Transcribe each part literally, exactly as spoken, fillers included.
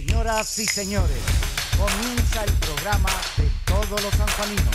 Señoras y señores, comienza el programa de todos los sanjuaninos.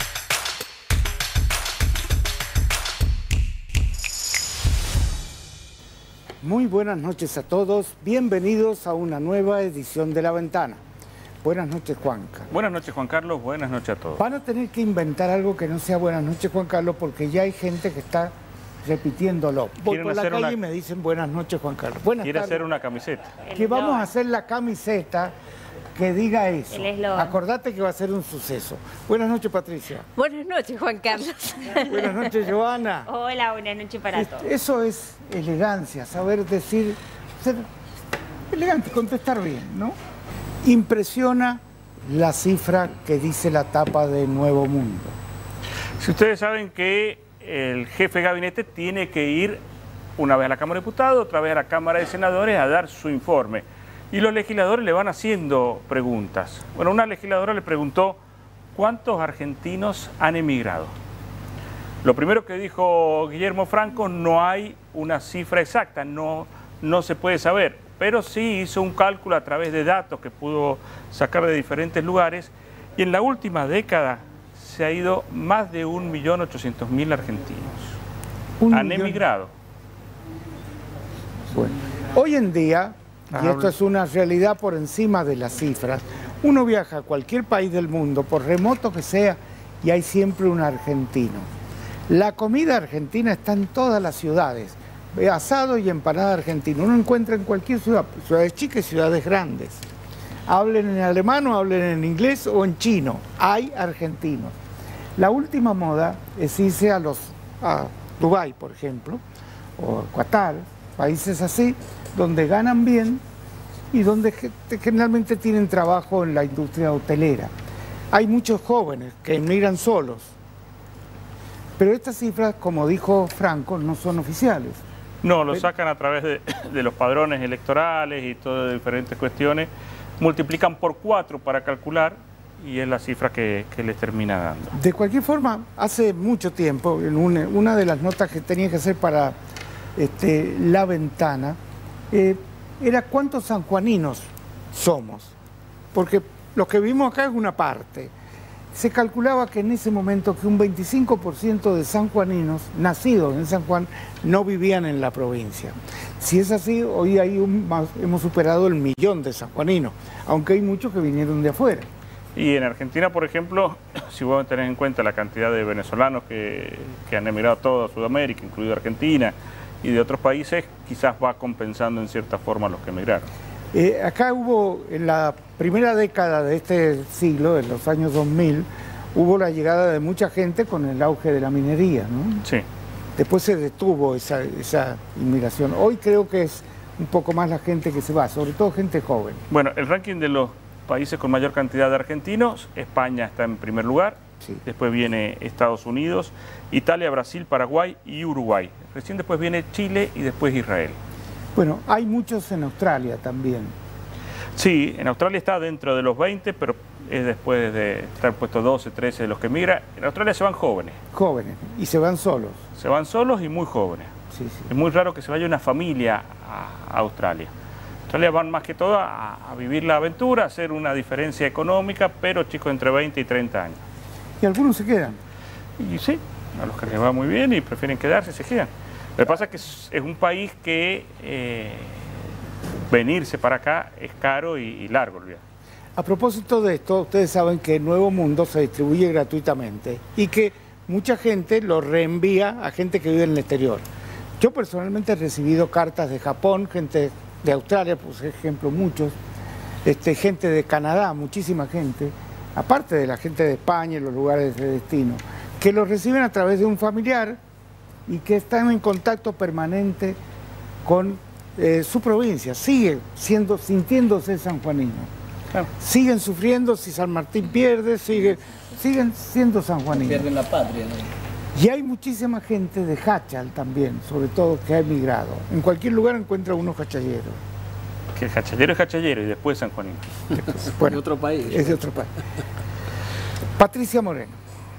Muy buenas noches a todos, bienvenidos a una nueva edición de La Ventana. Buenas noches, Juanca. Buenas noches, Juan Carlos, buenas noches a todos. Van a tener que inventar algo que no sea buenas noches, Juan Carlos, porque ya hay gente que está repitiéndolo. Voy por la calle una... y me dicen buenas noches, Juan Carlos. Buenas Quiere tardes. hacer una camiseta. Que vamos a hacer la camiseta que diga eso. Acordate que va a ser un suceso. Buenas noches, Patricia. Buenas noches, Juan Carlos. Buenas noches, Joana. Hola, buenas noches para es, todos. Eso es elegancia, saber decir, ser elegante, contestar bien, ¿no? Impresiona la cifra que dice la tapa de Nuevo Mundo. Si ustedes saben que el jefe de gabinete tiene que ir una vez a la Cámara de Diputados, otra vez a la Cámara de Senadores a dar su informe. Y los legisladores le van haciendo preguntas. Bueno, una legisladora le preguntó ¿cuántos argentinos han emigrado? Lo primero que dijo Guillermo Franco, no hay una cifra exacta, no, no se puede saber, pero sí hizo un cálculo a través de datos que pudo sacar de diferentes lugares y en la última década se ha ido más de un millón ochocientos mil argentinos. Un han millón. emigrado. Bueno, hoy en día, y esto es una realidad por encima de las cifras, uno viaja a cualquier país del mundo, por remoto que sea, y hay siempre un argentino. La comida argentina está en todas las ciudades, asado y empanada argentina. Uno encuentra en cualquier ciudad, ciudades chicas y ciudades grandes. Hablen en alemán o hablen en inglés o en chino, hay argentinos. La última moda es irse a los a Dubái, por ejemplo, o a Qatar, países así, donde ganan bien y donde generalmente tienen trabajo en la industria hotelera. Hay muchos jóvenes que emigran solos, pero estas cifras, como dijo Franco, no son oficiales. No, lo sacan a través de, de los padrones electorales y todas diferentes cuestiones, multiplican por cuatro para calcular y es la cifra que, que les termina dando. De cualquier forma, hace mucho tiempo, en una, una de las notas que tenía que hacer para este, La Ventana, eh, era cuántos sanjuaninos somos, porque los que vivimos acá es una parte. Se calculaba que en ese momento que un veinticinco por ciento de sanjuaninos nacidos en San Juan no vivían en la provincia. Si es así, hoy hay un, hemos superado el millón de sanjuaninos, aunque hay muchos que vinieron de afuera. Y en Argentina, por ejemplo, si vos tenés en cuenta la cantidad de venezolanos que, que han emigrado a toda Sudamérica, incluido Argentina, y de otros países, quizás va compensando en cierta forma a los que emigraron. Eh, acá hubo, en la primera década de este siglo, en los años dos mil, hubo la llegada de mucha gente con el auge de la minería, ¿no? Sí. Después se detuvo esa, esa inmigración. Hoy creo que es un poco más la gente que se va, sobre todo gente joven. Bueno, el ranking de los países con mayor cantidad de argentinos, España está en primer lugar, sí. Después viene Estados Unidos, Italia, Brasil, Paraguay y Uruguay. Recién después viene Chile y después Israel. Bueno, hay muchos en Australia también. Sí, en Australia está dentro de los veinte, pero es después de estar puesto doce, trece de los que migran. En Australia se van jóvenes. Jóvenes, y se van solos. Se van solos y muy jóvenes. Sí, sí. Es muy raro que se vaya una familia a Australia. Australia van más que todo a, a vivir la aventura, a hacer una diferencia económica, pero chicos entre veinte y treinta años. ¿Y algunos se quedan? Y sí, a los que les va muy bien y prefieren quedarse, se quedan. Lo que pasa es que es, es un país que eh, venirse para acá es caro y, y largo el viaje. A propósito de esto, ustedes saben que Nuevo Mundo se distribuye gratuitamente y que mucha gente lo reenvía a gente que vive en el exterior. Yo personalmente he recibido cartas de Japón, gente de Australia, por ejemplo, muchos, este, gente de Canadá, muchísima gente, aparte de la gente de España y los lugares de destino, que lo reciben a través de un familiar y que están en contacto permanente con eh, su provincia, siguen siendo, sintiéndose sanjuaninos. Claro. Siguen sufriendo si San Martín pierde, sigue, siguen siendo sanjuaninos. Pierden la patria, ¿no? Y hay muchísima gente de Hachal también, sobre todo, que ha emigrado. En cualquier lugar encuentra unos hachalleros. Que el hachallero es hachallero y después sanjuanino. Bueno, de otro país. Es de otro país. Patricia Moreno.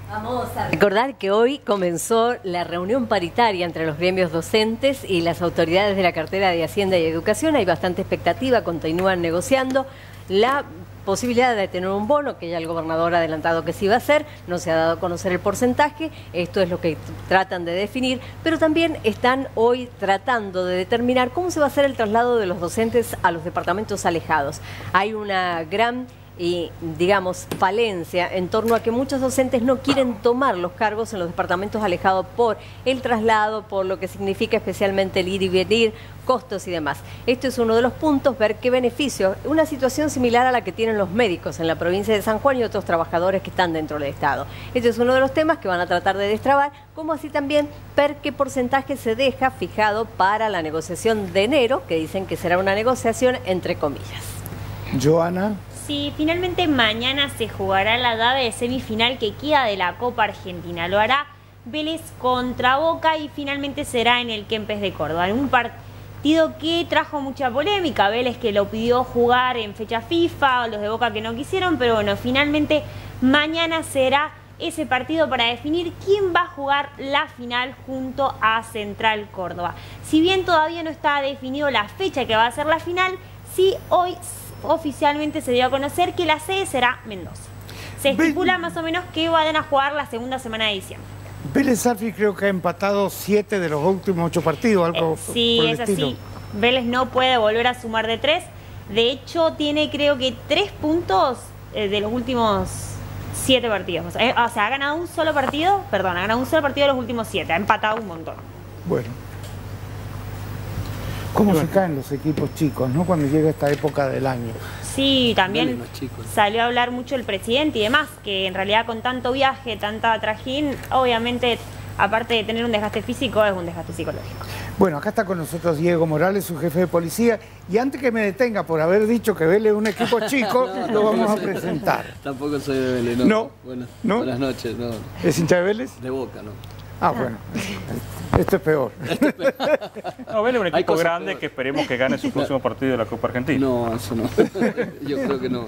Vamos a recordar que hoy comenzó la reunión paritaria entre los gremios docentes y las autoridades de la cartera de Hacienda y Educación. Hay bastante expectativa, continúan negociando la posibilidad de tener un bono, que ya el gobernador ha adelantado que sí iba a hacer, no se ha dado a conocer el porcentaje, esto es lo que tratan de definir, pero también están hoy tratando de determinar cómo se va a hacer el traslado de los docentes a los departamentos alejados. Hay una gran y, digamos, falencia en torno a que muchos docentes no quieren tomar los cargos en los departamentos alejados por el traslado, por lo que significa especialmente el ir y venir, costos y demás. Esto es uno de los puntos, ver qué beneficio, una situación similar a la que tienen los médicos en la provincia de San Juan y otros trabajadores que están dentro del Estado. Este es uno de los temas que van a tratar de destrabar, como así también ver qué porcentaje se deja fijado para la negociación de enero, que dicen que será una negociación entre comillas. Joana. Sí, finalmente mañana se jugará la llave de semifinal que queda de la Copa Argentina. Lo hará Vélez contra Boca y finalmente será en el Kempes de Córdoba. En un partido que trajo mucha polémica. Vélez que lo pidió jugar en fecha FIFA, los de Boca que no quisieron, pero bueno, finalmente mañana será ese partido para definir quién va a jugar la final junto a Central Córdoba. Si bien todavía no está definido la fecha que va a ser la final, sí hoy oficialmente se dio a conocer que la sede será Mendoza. Se estipula más o menos que van a jugar la segunda semana de diciembre. Vélez Sarsfield creo que ha empatado siete de los últimos ocho partidos, algo eh, Sí, por el es estilo. así. Vélez no puede volver a sumar de tres. De hecho, tiene creo que tres puntos eh, de los últimos siete partidos. Eh, o sea, ha ganado un solo partido, perdón, ha ganado un solo partido de los últimos siete. Ha empatado un montón. Bueno. ¿Cómo se caen los equipos chicos, no? Cuando llega esta época del año. Sí, también salió a hablar mucho el presidente y demás, que en realidad con tanto viaje, tanta trajín, obviamente, aparte de tener un desgaste físico, es un desgaste psicológico. Bueno, acá está con nosotros Diego Morales, su jefe de policía, y antes que me detenga por haber dicho que Vélez es un equipo chico, no, lo vamos a presentar. Tampoco soy de Vélez, no. No. Buenas, ¿No? buenas noches, no. ¿Es hincha de Vélez? De Boca, no. Ah, bueno. Esto es peor. No, Vélez es un equipo grande peores. Que esperemos que gane su próximo partido de la Copa Argentina. No, eso no. Yo creo que no.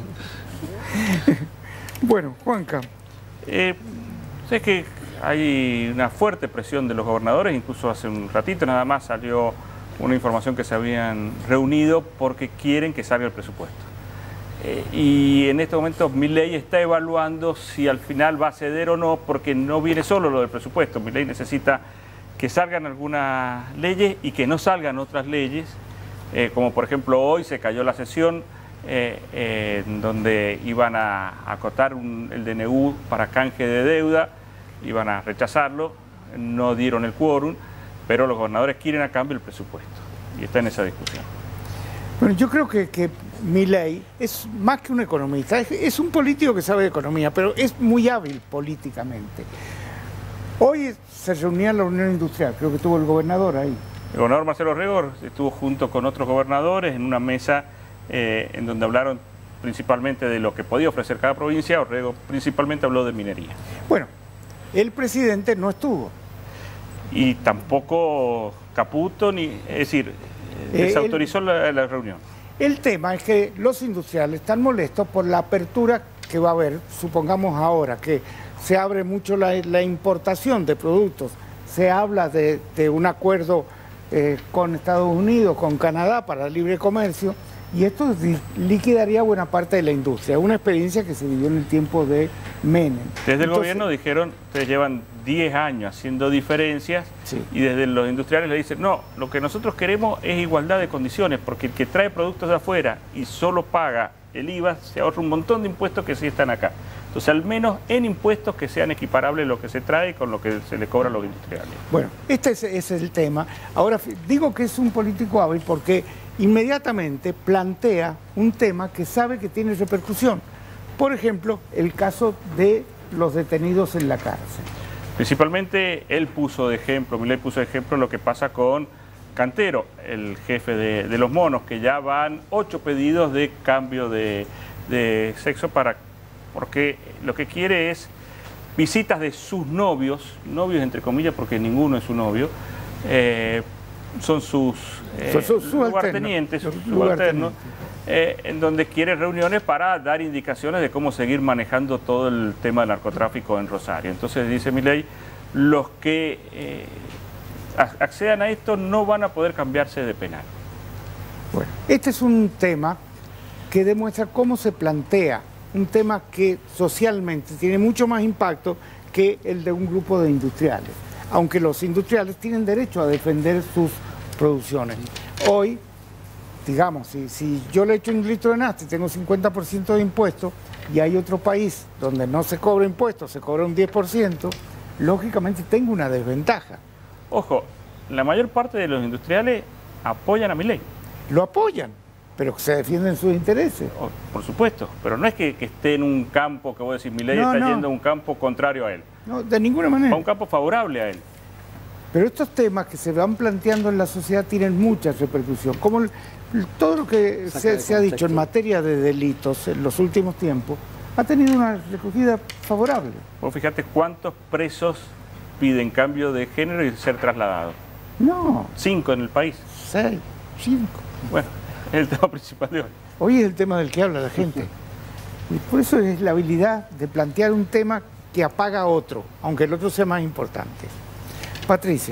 Bueno, Juanca. Eh, sé que hay una fuerte presión de los gobernadores, incluso hace un ratito nada más salió una información que se habían reunido porque quieren que salga el presupuesto. Eh, y en este momento Milei está evaluando si al final va a ceder o no, porque no viene solo lo del presupuesto. Milei necesita que salgan algunas leyes y que no salgan otras leyes, eh, como por ejemplo hoy se cayó la sesión eh, eh, en donde iban a acotar un, el D N U para canje de deuda, iban a rechazarlo, no dieron el quórum, pero los gobernadores quieren a cambio el presupuesto y está en esa discusión. Bueno, yo creo que, que Milei es más que un economista, es, es un político que sabe de economía, pero es muy hábil políticamente. Hoy se reunía en la Unión Industrial, creo que estuvo el gobernador ahí. El gobernador Marcelo Rego estuvo junto con otros gobernadores en una mesa eh, en donde hablaron principalmente de lo que podía ofrecer cada provincia. Rego principalmente habló de minería. Bueno, el presidente no estuvo. Y tampoco Caputo, ni, es decir, desautorizó el, la, la reunión. El tema es que los industriales están molestos por la apertura que va a haber, supongamos ahora, que se abre mucho la, la importación de productos, se habla de, de un acuerdo eh, con Estados Unidos, con Canadá para libre comercio, y esto liquidaría buena parte de la industria, una experiencia que se vivió en el tiempo de Menem. Desde el Entonces, gobierno dijeron, ustedes llevan diez años haciendo diferencias, sí. Y desde los industriales le dicen, no, lo que nosotros queremos es igualdad de condiciones, porque el que trae productos de afuera y solo paga el I V A, se ahorra un montón de impuestos que sí están acá. Entonces, al menos en impuestos que sean equiparables lo que se trae con lo que se le cobra a los industriales. Bueno, este es, es el tema. Ahora, digo que es un político hábil porque inmediatamente plantea un tema que sabe que tiene repercusión. Por ejemplo, el caso de los detenidos en la cárcel. Principalmente él puso de ejemplo, Milei puso de ejemplo lo que pasa con Cantero, el jefe de, de los monos, que ya van ocho pedidos de cambio de, de sexo para, porque lo que quiere es visitas de sus novios, novios entre comillas porque ninguno es su novio, eh, son sus, eh, Son sus lugartenientes, sus subalternos. subalternos, eh, en donde quiere reuniones para dar indicaciones de cómo seguir manejando todo el tema del narcotráfico en Rosario. Entonces dice Milei, los que eh, accedan a esto no van a poder cambiarse de penal. Bueno, este es un tema que demuestra cómo se plantea, un tema que socialmente tiene mucho más impacto que el de un grupo de industriales, aunque los industriales tienen derecho a defender sus producciones. Hoy, digamos, si, si yo le echo un litro de nafta y tengo cincuenta por ciento de impuestos y hay otro país donde no se cobra impuestos, se cobra un diez por ciento, lógicamente tengo una desventaja. Ojo, la mayor parte de los industriales apoyan a Milei. Lo apoyan, pero se defienden sus intereses. Oh, por supuesto, pero no es que, que esté en un campo que vos decís, Milei No, está no. yendo a un campo contrario a él, No, de ninguna va a manera. un campo favorable a él. Pero estos temas que se van planteando en la sociedad tienen mucha repercusión. Como el- todo lo que Saca se, de se ha dicho en contexto. materia de delitos en los últimos tiempos, ha tenido una recogida favorable. Vos fíjate cuántos presos piden cambio de género y ser trasladados. No, Cinco en el país. seis, cinco. Bueno, es el tema principal de hoy. Hoy es el tema del que habla la gente. Y por eso es la habilidad de plantear un tema que apaga a otro, aunque el otro sea más importante. Patricia.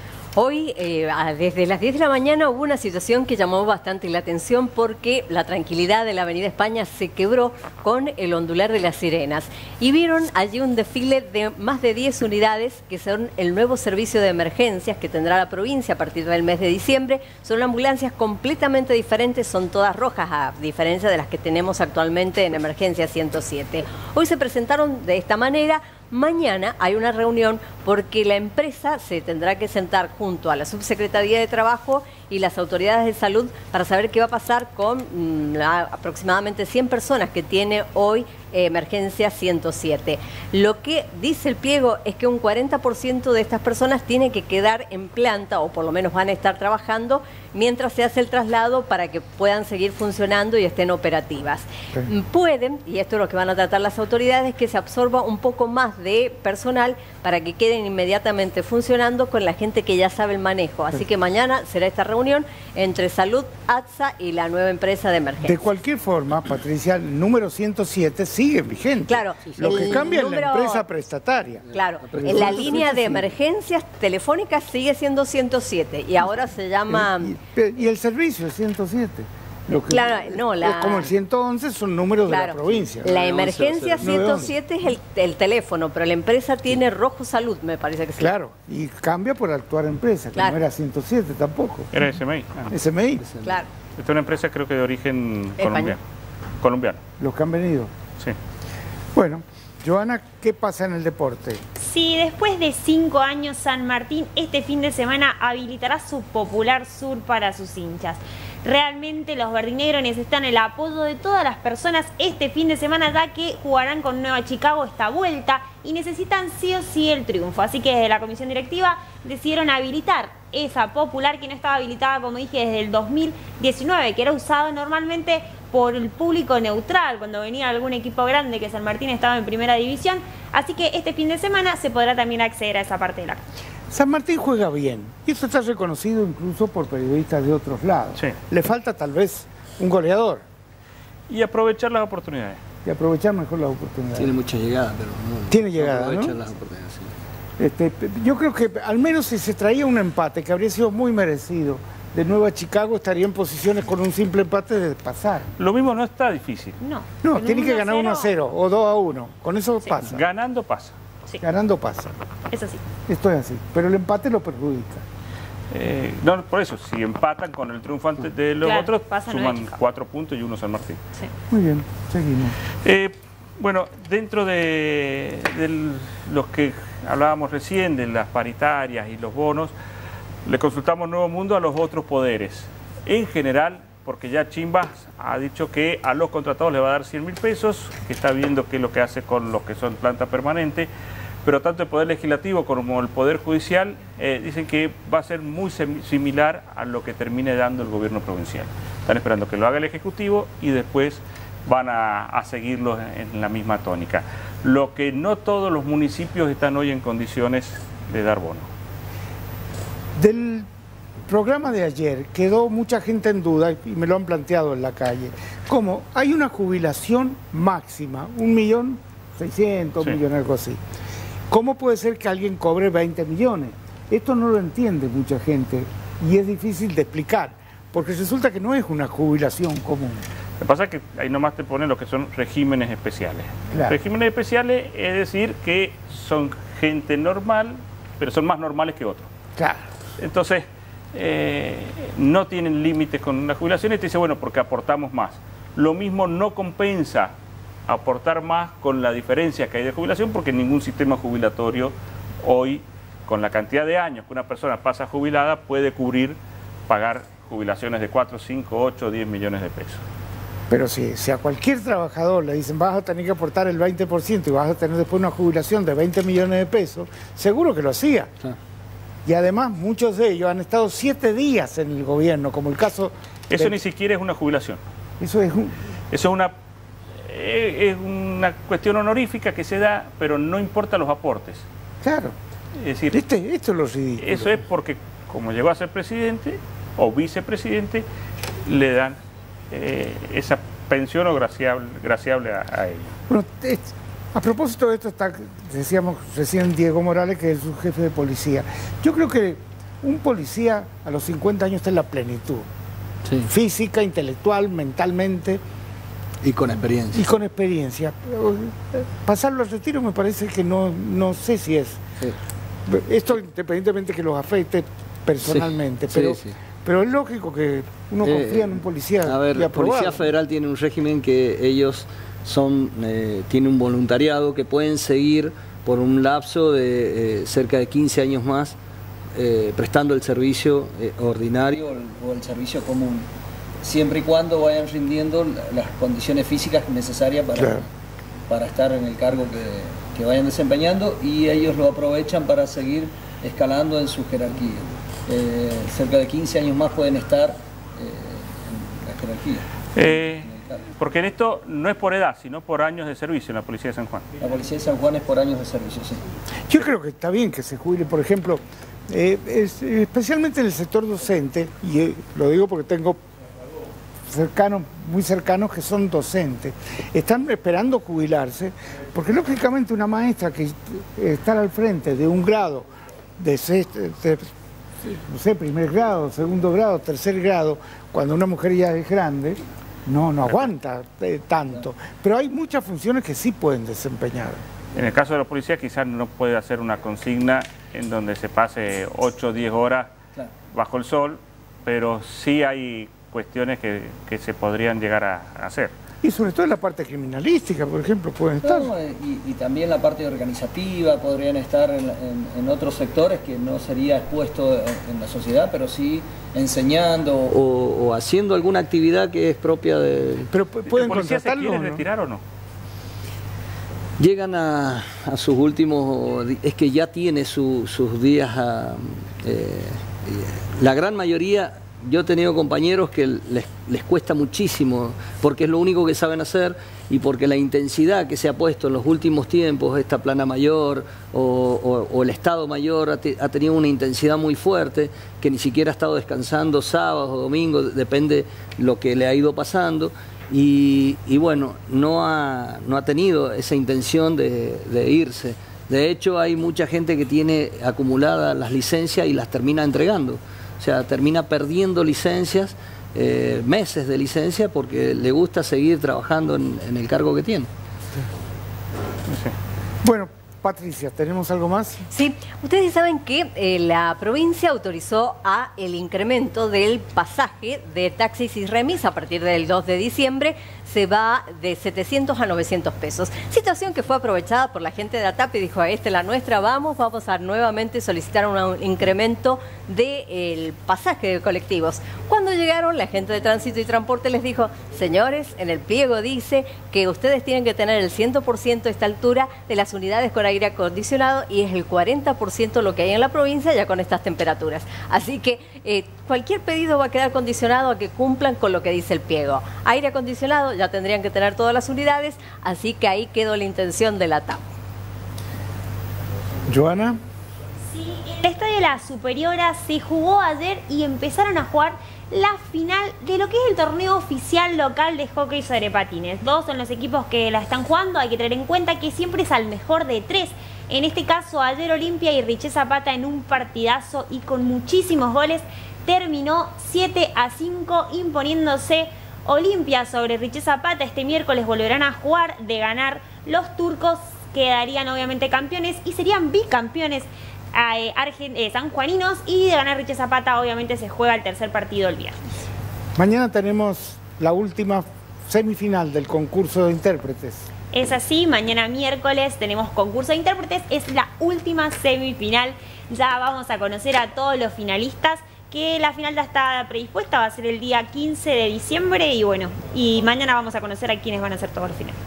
Hoy, eh, a- desde las diez de la mañana, hubo una situación que llamó bastante la atención porque la tranquilidad de la Avenida España se quebró con el ondular de las sirenas. Y vieron allí un desfile de más de diez unidades que son el nuevo servicio de emergencias que tendrá la provincia a partir del mes de diciembre. Son ambulancias completamente diferentes, son todas rojas, a diferencia de las que tenemos actualmente en Emergencia ciento siete. Hoy se presentaron de esta manera. Mañana hay una reunión porque la empresa se tendrá que sentar junto a la Subsecretaría de Trabajo y las autoridades de salud para saber qué va a pasar con mm, la- aproximadamente cien personas que tiene hoy eh, Emergencia ciento siete. Lo que dice el pliego es que un cuarenta por ciento de estas personas tiene que quedar en planta o por lo menos van a estar trabajando mientras se hace el traslado para que puedan seguir funcionando y estén operativas. Sí. Pueden, y esto es lo que van a tratar las autoridades, que se absorba un poco más de personal para que queden inmediatamente funcionando con la gente que ya sabe el manejo. Así que mañana será esta reunión entre Salud, A T S A y la nueva empresa de emergencia. De cualquier forma, Patricia, el número ciento siete sigue vigente. Claro, Lo que el cambia es número- la empresa prestataria. Claro, Pero en la ciento línea siete de sí. emergencias telefónicas sigue siendo ciento siete y ahora se llama... Y, y el servicio es ciento siete. Lo que- Claro, no, la- es como el ciento once son números de la Claro, provincia. la nueve once emergencia va a ser. ciento siete es el, el teléfono, pero la empresa tiene Rojo Salud, me parece que sí. Claro, y cambia por actuar empresa, que Claro. no era ciento siete tampoco. Era S M I. Ah. S M I, Claro. Esta es una empresa creo que de origen Español. colombiano. Colombiano, los que han venido. sí. Bueno, Joana, ¿qué pasa en el deporte? Sí, después de cinco años, San Martín este fin de semana habilitará su popular sur para sus hinchas. Realmente los verdinegros necesitan el apoyo de todas las personas este fin de semana, ya que jugarán con Nueva Chicago esta vuelta y necesitan sí o sí el triunfo. Así que desde la comisión directiva decidieron habilitar esa popular que no estaba habilitada, como dije, desde el dos mil diecinueve, que era usado normalmente por el público neutral cuando venía algún equipo grande, que San Martín estaba en primera división. Así que este fin de semana se podrá también acceder a esa parte de la cancha. San Martín juega bien, y eso está reconocido incluso por periodistas de otros lados. Sí. Le falta tal vez un goleador Y aprovechar las oportunidades. y aprovechar mejor las oportunidades. Tiene mucha llegada, pero no. Tiene no llegada, aprovecha ¿no? las oportunidades, sí. Este, yo creo que al menos si se traía un empate, que habría sido muy merecido, de Nueva Chicago estaría en posiciones con un simple empate de pasar. Lo mismo no está difícil. No. No, Con tiene un que ganar uno a cero o dos a uno. Con eso Sí. pasa. Ganando pasa. Sí, Ganando pasa. eso sí. Esto es así. Pero el empate lo perjudica. Eh, no, por eso, si empatan con el triunfo antes de los Claro, otros, pasa Nueva suman Chicago. cuatro puntos y uno San Martín. Sí. Muy bien, seguimos. Eh, bueno, dentro de, de los que hablábamos recién, de las paritarias y los bonos, le consultamos Nuevo Mundo a los otros poderes. En general, porque ya Chimbas ha dicho que a los contratados le va a dar cien mil pesos, que está viendo qué es lo que hace con los que son planta permanente, pero tanto el Poder Legislativo como el Poder Judicial eh, dicen que va a ser muy sem- similar a lo que termine dando el gobierno provincial. Están esperando que lo haga el Ejecutivo y después van a, a seguirlo en la misma tónica. Lo que no todos los municipios están hoy en condiciones de dar bono. Del programa de ayer quedó mucha gente en duda y me lo han planteado en la calle. ¿Cómo? Hay una jubilación máxima, un millón seiscientos, Sí. un millón, algo así. ¿Cómo puede ser que alguien cobre veinte millones? Esto no lo entiende mucha gente y es difícil de explicar, porque resulta que no es una jubilación común. Lo que pasa es que ahí nomás te ponen lo que son regímenes especiales. Claro. Regímenes especiales es decir que son gente normal, pero son más normales que otros. Claro. Entonces, eh, no tienen límites con la jubilación y te dice, bueno, porque aportamos más. Lo mismo no compensa aportar más con la diferencia que hay de jubilación, porque ningún sistema jubilatorio hoy, con la cantidad de años que una persona pasa jubilada, puede cubrir, pagar jubilaciones de cuatro, cinco, ocho, diez millones de pesos. Pero si, si a cualquier trabajador le dicen vas a tener que aportar el veinte por ciento y vas a tener después una jubilación de veinte millones de pesos, seguro que lo hacía. Claro. Y además muchos de ellos han estado siete días en el gobierno, como el caso... Eso de- ni siquiera es una jubilación. Eso es un... Eso es una, eh, es una cuestión honorífica que se da, pero no importa los aportes. Claro. Es decir, Este, esto es lo ridículo. eso es porque como llegó a ser presidente o vicepresidente, le dan eh, esa pensión o graciable, graciable a, a ellos. Bueno, es- a propósito de esto, está, decíamos recién Diego Morales, que es su jefe de policía. Yo creo que un policía a los cincuenta años está en la plenitud, Sí. física, intelectual, mentalmente Y con experiencia. y con experiencia. Pero, eh, pasarlo al retiro me parece que no, no sé si es... Sí. Esto independientemente que los afecte personalmente, Sí, pero, sí, sí. pero es lógico que uno Eh, confía en un policía A ver, y la aprobado. Policía Federal tiene un régimen que ellos son, eh, tiene un voluntariado que pueden seguir por un lapso de eh, cerca de quince años más eh, prestando el servicio eh, ordinario o el, o el servicio común, siempre y cuando vayan rindiendo la- las condiciones físicas necesarias para, Claro. para estar en el cargo que, que vayan desempeñando, y ellos lo aprovechan para seguir escalando en su jerarquía. Eh, cerca de quince años más pueden estar eh, en la jerarquía. Eh, en el cargo. porque en esto no es por edad, sino por años de servicio en la Policía de San Juan. La Policía de San Juan es por años de servicio, sí. Yo creo que está bien que se jubile, por ejemplo, eh, es- especialmente en el sector docente, y eh, lo digo porque tengo cercanos, muy cercanos que son docentes, están esperando jubilarse, porque lógicamente una maestra que estar al frente de un grado, de, sexto- de, no sé, primer grado, segundo grado, tercer grado, cuando una mujer ya es grande, no, no aguanta eh, tanto. Pero hay muchas funciones que sí pueden desempeñar. En el caso de la policía quizás no puede hacer una consigna en donde se pase ocho o diez horas Claro. bajo el sol, pero sí hay cuestiones que, que se podrían llegar a, a hacer. Y sobre todo en la parte criminalística, por ejemplo, pueden estar. No, y, y también la parte organizativa, podrían estar en, en- en otros sectores que no sería expuesto en, en la sociedad, pero sí enseñando o, o haciendo alguna actividad que es propia de... Pero pu- ¿El pueden policía se contratarlo, quiere ¿no? retirar o no? Llegan a, a sus últimos, di- es que ya tiene su- sus días, a, eh, eh, la gran mayoría, yo he tenido compañeros que les, les cuesta muchísimo, porque es lo único que saben hacer y porque la intensidad que se ha puesto en los últimos tiempos, esta plana mayor o, o- o el Estado Mayor ha, te- ha tenido una intensidad muy fuerte, que ni siquiera ha estado descansando sábados o domingos, depende lo que le ha ido pasando. Y, y bueno, no ha, no ha tenido esa intención de, de irse. De hecho, hay mucha gente que tiene acumuladas las licencias y las termina entregando. O sea, termina perdiendo licencias, eh, meses de licencia, porque le gusta seguir trabajando en, en el cargo que tiene. Bueno, Patricia, ¿tenemos algo más? Sí, ustedes saben que eh, la provincia autorizó a el incremento del pasaje de taxis y remis a partir del dos de diciembre. Se va de setecientos a novecientos pesos. Situación que fue aprovechada por la gente de ATAP y dijo, esta es la nuestra, vamos, vamos a nuevamente solicitar un, un incremento del pasaje de colectivos. Cuando llegaron, la gente de Tránsito y Transporte les dijo, señores, en el pliego dice que ustedes tienen que tener el cien por ciento a esta altura de las unidades con aire acondicionado y es el cuarenta por ciento lo que hay en la provincia ya con estas temperaturas. Así que eh, cualquier pedido va a quedar condicionado a que cumplan con lo que dice el pliego. Aire acondicionado ya tendrían que tener todas las unidades, así que ahí quedó la intención de la TAP. Joana. Sí, en el Estadio La Superiora se jugó ayer y empezaron a jugar la final de lo que es el torneo oficial local de hockey sobre patines. Dos son los equipos que la están jugando. Hay que tener en cuenta que siempre es al mejor de tres. En este caso, ayer Olimpia y Riché Zapata en un partidazo y con muchísimos goles terminó siete a cinco imponiéndose Olimpia sobre Riché Zapata. Este miércoles volverán a jugar. De ganar, los turcos quedarían obviamente campeones y serían bicampeones eh, argent eh, sanjuaninos, y de ganar Riché Zapata obviamente se juega el tercer partido el viernes. Mañana tenemos la última semifinal del concurso de intérpretes. Es así, mañana miércoles tenemos concurso de intérpretes, es la última semifinal. Ya vamos a conocer a todos los finalistas, que la final ya está predispuesta, va a ser el día quince de diciembre y bueno, y mañana vamos a conocer a quiénes van a ser todos los finalistas.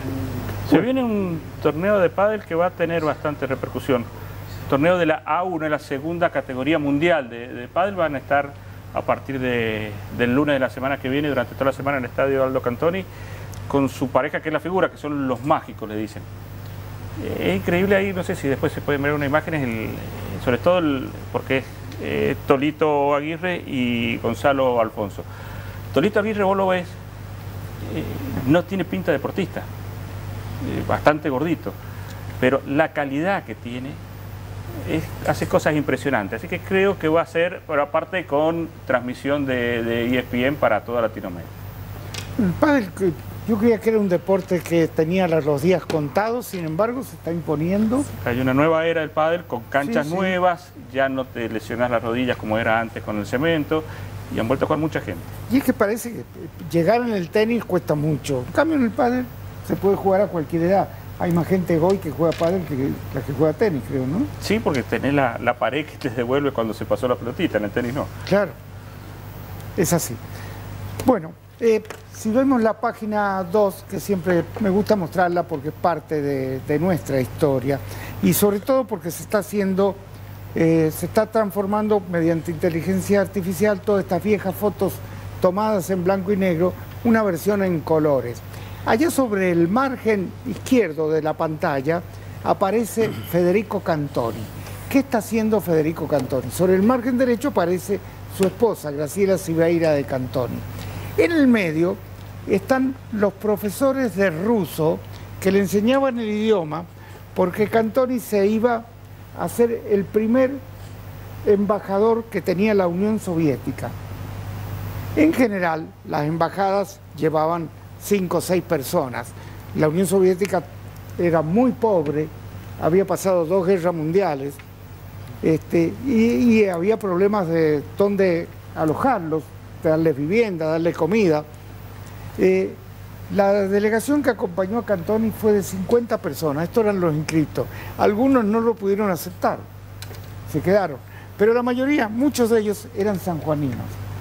Se viene un torneo de pádel que va a tener bastante repercusión. Torneo de la A uno, la segunda categoría mundial de, de pádel, van a estar a partir de, del lunes de la semana que viene, durante toda la semana en el estadio Aldo Cantoni, con su pareja que es la figura, que son los mágicos, le dicen. Es increíble ahí, no sé si después se pueden ver unas imágenes, el, sobre todo el, porque es eh, Tolito Aguirre y Gonzalo Alfonso. Tolito Aguirre, vos lo ves, eh, no tiene pinta de deportista, eh, bastante gordito, pero la calidad que tiene es, hace cosas impresionantes, así que creo que va a ser, pero aparte con transmisión de, de E S P N para toda Latinoamérica. El pádel, yo creía que era un deporte que tenía los días contados, sin embargo se está imponiendo. Hay una nueva era del pádel con canchas sí, sí. nuevas, ya no te lesionas las rodillas como era antes con el cemento, y han vuelto a jugar mucha gente. Y es que parece que llegar en el tenis cuesta mucho. En cambio en el pádel se puede jugar a cualquier edad. Hay más gente hoy que juega pádel que la que juega tenis, creo, ¿no? Sí, porque tenés la, la pared que te devuelve cuando se pasó la pelotita, en el tenis no. Claro, es así. Bueno, eh, si vemos la página dos, que siempre me gusta mostrarla porque es parte de, de nuestra historia, y sobre todo porque se está haciendo, eh, se está transformando mediante inteligencia artificial todas estas viejas fotos tomadas en blanco y negro, una versión en colores. Allá sobre el margen izquierdo de la pantalla aparece Federico Cantoni. ¿Qué está haciendo Federico Cantoni? Sobre el margen derecho aparece su esposa, Graciela Sibeira de Cantoni. En el medio están los profesores de ruso que le enseñaban el idioma, porque Cantoni se iba a ser el primer embajador que tenía la Unión Soviética. En general, las embajadas llevaban cinco o seis personas. La Unión Soviética era muy pobre, había pasado dos guerras mundiales, este, y, y había problemas de dónde alojarlos, darles vivienda, darles comida. Eh, la delegación que acompañó a Cantoni fue de cincuenta personas, estos eran los inscritos. Algunos no lo pudieron aceptar, se quedaron, pero la mayoría, muchos de ellos eran sanjuaninos.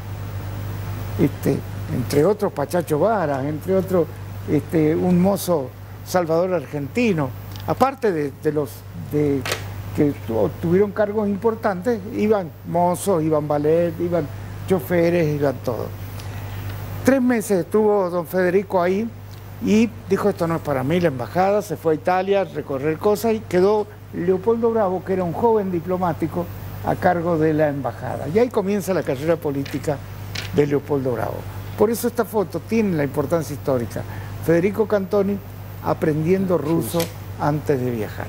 Este, entre otros Pachacho Varas, entre otros este, un mozo Salvador argentino, aparte de, de los de, que tuvieron cargos importantes, iban mozos, iban ballet, iban choferes, iban todos. Tres meses estuvo don Federico ahí y dijo, esto no es para mí, la embajada, se fue a Italia a recorrer cosas y quedó Leopoldo Bravo, que era un joven diplomático, a cargo de la embajada. Y ahí comienza la carrera política de Leopoldo Bravo. Por eso esta foto tiene la importancia histórica. Federico Cantoni aprendiendo ruso antes de viajar.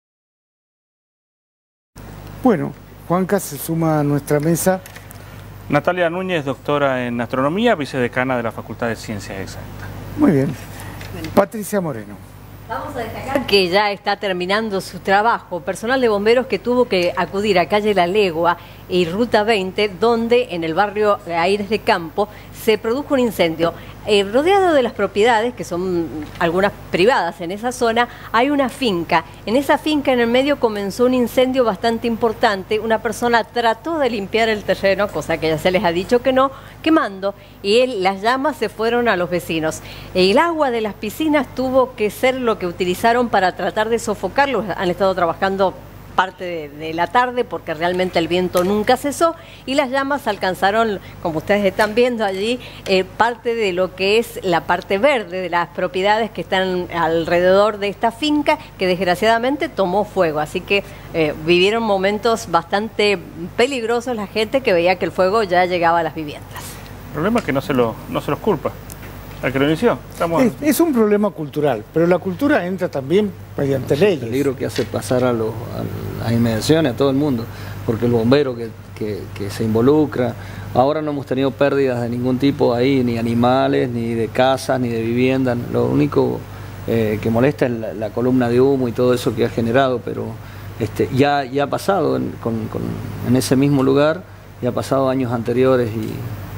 Bueno, Juanca se suma a nuestra mesa. Natalia Núñez, doctora en astronomía, vicedecana de la Facultad de Ciencias Exactas. Muy bien. Patricia Moreno. Vamos a destacar que ya está terminando su trabajo. Personal de bomberos que tuvo que acudir a calle La Legua y Ruta veinte, donde en el barrio Aires de Campo se produjo un incendio. Eh, rodeado de las propiedades, que son algunas privadas en esa zona, hay una finca. En esa finca en el medio comenzó un incendio bastante importante. Una persona trató de limpiar el terreno, cosa que ya se les ha dicho que no, quemando, y él, las llamas se fueron a los vecinos. El agua de las piscinas tuvo que ser lo que utilizaron para tratar de sofocarlo. Han estado trabajando parte de, de la tarde, porque realmente el viento nunca cesó, y las llamas alcanzaron, como ustedes están viendo allí, eh, parte de lo que es la parte verde de las propiedades que están alrededor de esta finca, que desgraciadamente tomó fuego. Así que eh, vivieron momentos bastante peligrosos la gente que veía que el fuego ya llegaba a las viviendas. El problema es que no se, lo, no se los culpa al que lo inició. Estamos... Es, es un problema cultural, pero la cultura entra también mediante leyes. El peligro que hace pasar a, los, a las inmediaciones, a todo el mundo, porque el bombero que, que, que se involucra. Ahora no hemos tenido pérdidas de ningún tipo ahí, ni animales, ni de casas, ni de viviendas. Lo único eh, que molesta es la, la columna de humo y todo eso que ha generado, pero este, ya, ya ha pasado en, con, con, en ese mismo lugar, ya ha pasado años anteriores y...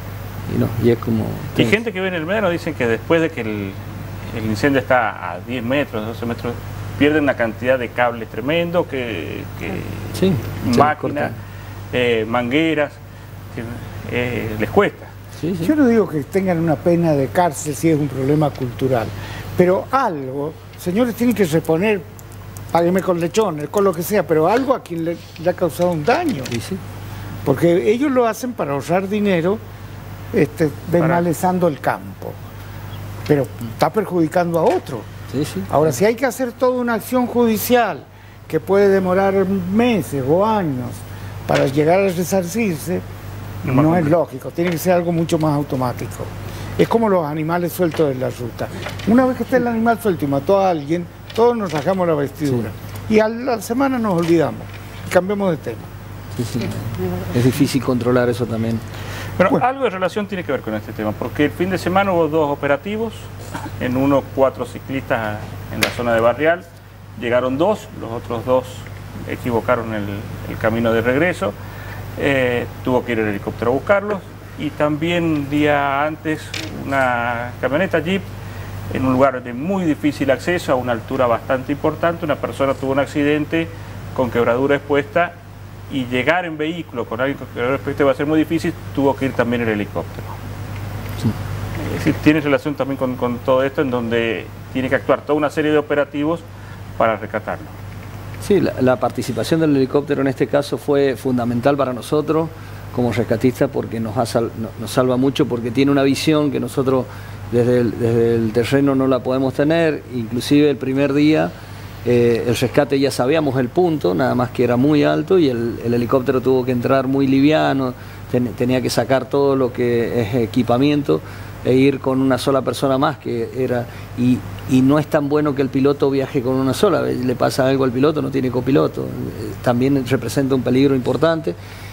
Y, no, y es como... Y gente que ve en el médano dicen que después de que el, el incendio está a diez metros, doce metros, pierden una cantidad de cables tremendo, que, que sí, máquinas, eh, mangueras, que, eh, les cuesta. Sí, sí. Yo no digo que tengan una pena de cárcel si es un problema cultural, pero algo, señores, tienen que reponer, págueme con lechones, con lo que sea, pero algo a quien le, le ha causado un daño. Sí, sí. Porque ellos lo hacen para ahorrar dinero, Este, desmalezando el campo, pero está perjudicando a otro. Sí, sí. Ahora, si hay que hacer toda una acción judicial que puede demorar meses o años para llegar a resarcirse, no, no es lógico, tiene que ser algo mucho más automático. Es como los animales sueltos en la ruta. Una vez que está el animal suelto y mató a alguien, todos nos sacamos la vestidura. Sí. Y a la semana nos olvidamos y cambiamos de tema. Sí, sí. Es difícil controlar eso también. Bueno, bueno, algo de relación tiene que ver con este tema, porque el fin de semana hubo dos operativos, en uno cuatro ciclistas en la zona de Barrial, llegaron dos, los otros dos equivocaron el, el camino de regreso, eh, tuvo que ir el helicóptero a buscarlos, y también un día antes una camioneta Jeep en un lugar de muy difícil acceso, a una altura bastante importante, una persona tuvo un accidente con quebradura expuesta, y llegar en vehículo con alguien con quebradura expuesta va a ser muy difícil, tuvo que ir también el helicóptero. Sí. Es decir, tiene relación también con, con todo esto, en donde tiene que actuar toda una serie de operativos para rescatarlo. Sí, la, la participación del helicóptero en este caso fue fundamental para nosotros como rescatistas, porque nos, ha sal, nos salva mucho, porque tiene una visión que nosotros desde el, desde el terreno no la podemos tener. Inclusive el primer día Eh, el rescate ya sabíamos el punto, nada más que era muy alto, y el, el helicóptero tuvo que entrar muy liviano, ten, tenía que sacar todo lo que es equipamiento e ir con una sola persona más, que era y, y no es tan bueno que el piloto viaje con una sola. Le pasa algo al piloto, no tiene copiloto, también representa un peligro importante,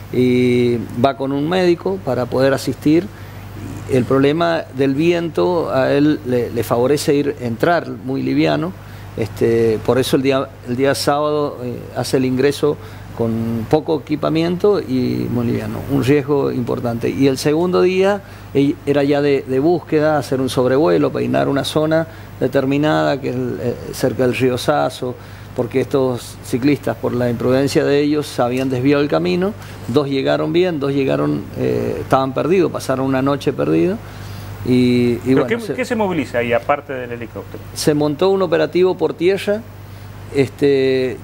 y va con un médico para poder asistir. El problema del viento a él le, le favorece ir entrar muy liviano. Este, por eso el día, el día sábado eh, hace el ingreso con poco equipamiento y muy liviano, un riesgo importante. Y el segundo día eh, era ya de, de búsqueda, hacer un sobrevuelo, peinar una zona determinada, que es el, eh, cerca del río Saso, porque estos ciclistas, por la imprudencia de ellos, habían desviado el camino. Dos llegaron bien, dos llegaron, eh, estaban perdidos, pasaron una noche perdidos. Y, y bueno, ¿Qué se, ¿Qué se moviliza ahí aparte del helicóptero? Se montó un operativo por tierra, este,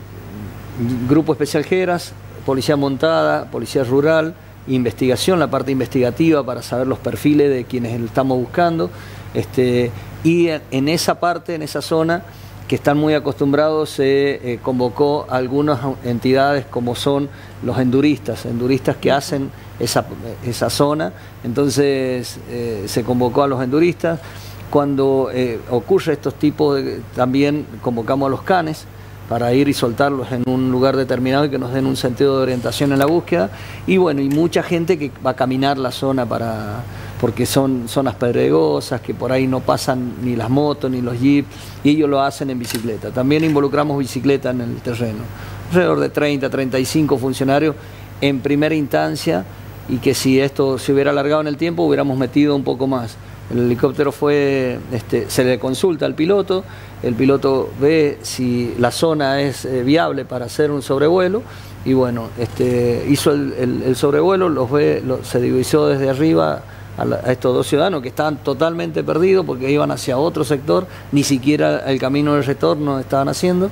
Grupo Especial Geras, Policía Montada, Policía Rural, investigación, la parte investigativa para saber los perfiles de quienes estamos buscando, este, y en esa parte, en esa zona, que están muy acostumbrados, se eh, convocó a algunas entidades como son los enduristas, enduristas que hacen esa, esa zona. Entonces eh, se convocó a los enduristas. Cuando eh, ocurre estos tipos de, también convocamos a los canes para ir y soltarlos en un lugar determinado y que nos den un sentido de orientación en la búsqueda. Y bueno, y mucha gente que va a caminar la zona para, porque son zonas pedregosas, que por ahí no pasan ni las motos ni los jeeps, y ellos lo hacen en bicicleta. También involucramos bicicleta en el terreno. Alrededor de treinta, treinta y cinco funcionarios en primera instancia, y que si esto se hubiera alargado en el tiempo hubiéramos metido un poco más. El helicóptero fue, este, se le consulta al piloto, el piloto ve si la zona es eh, viable para hacer un sobrevuelo, y bueno, este, hizo el, el, el sobrevuelo, los ve, lo, se divisó desde arriba a, la, a estos dos ciudadanos que estaban totalmente perdidos porque iban hacia otro sector, ni siquiera el camino del retorno estaban haciendo.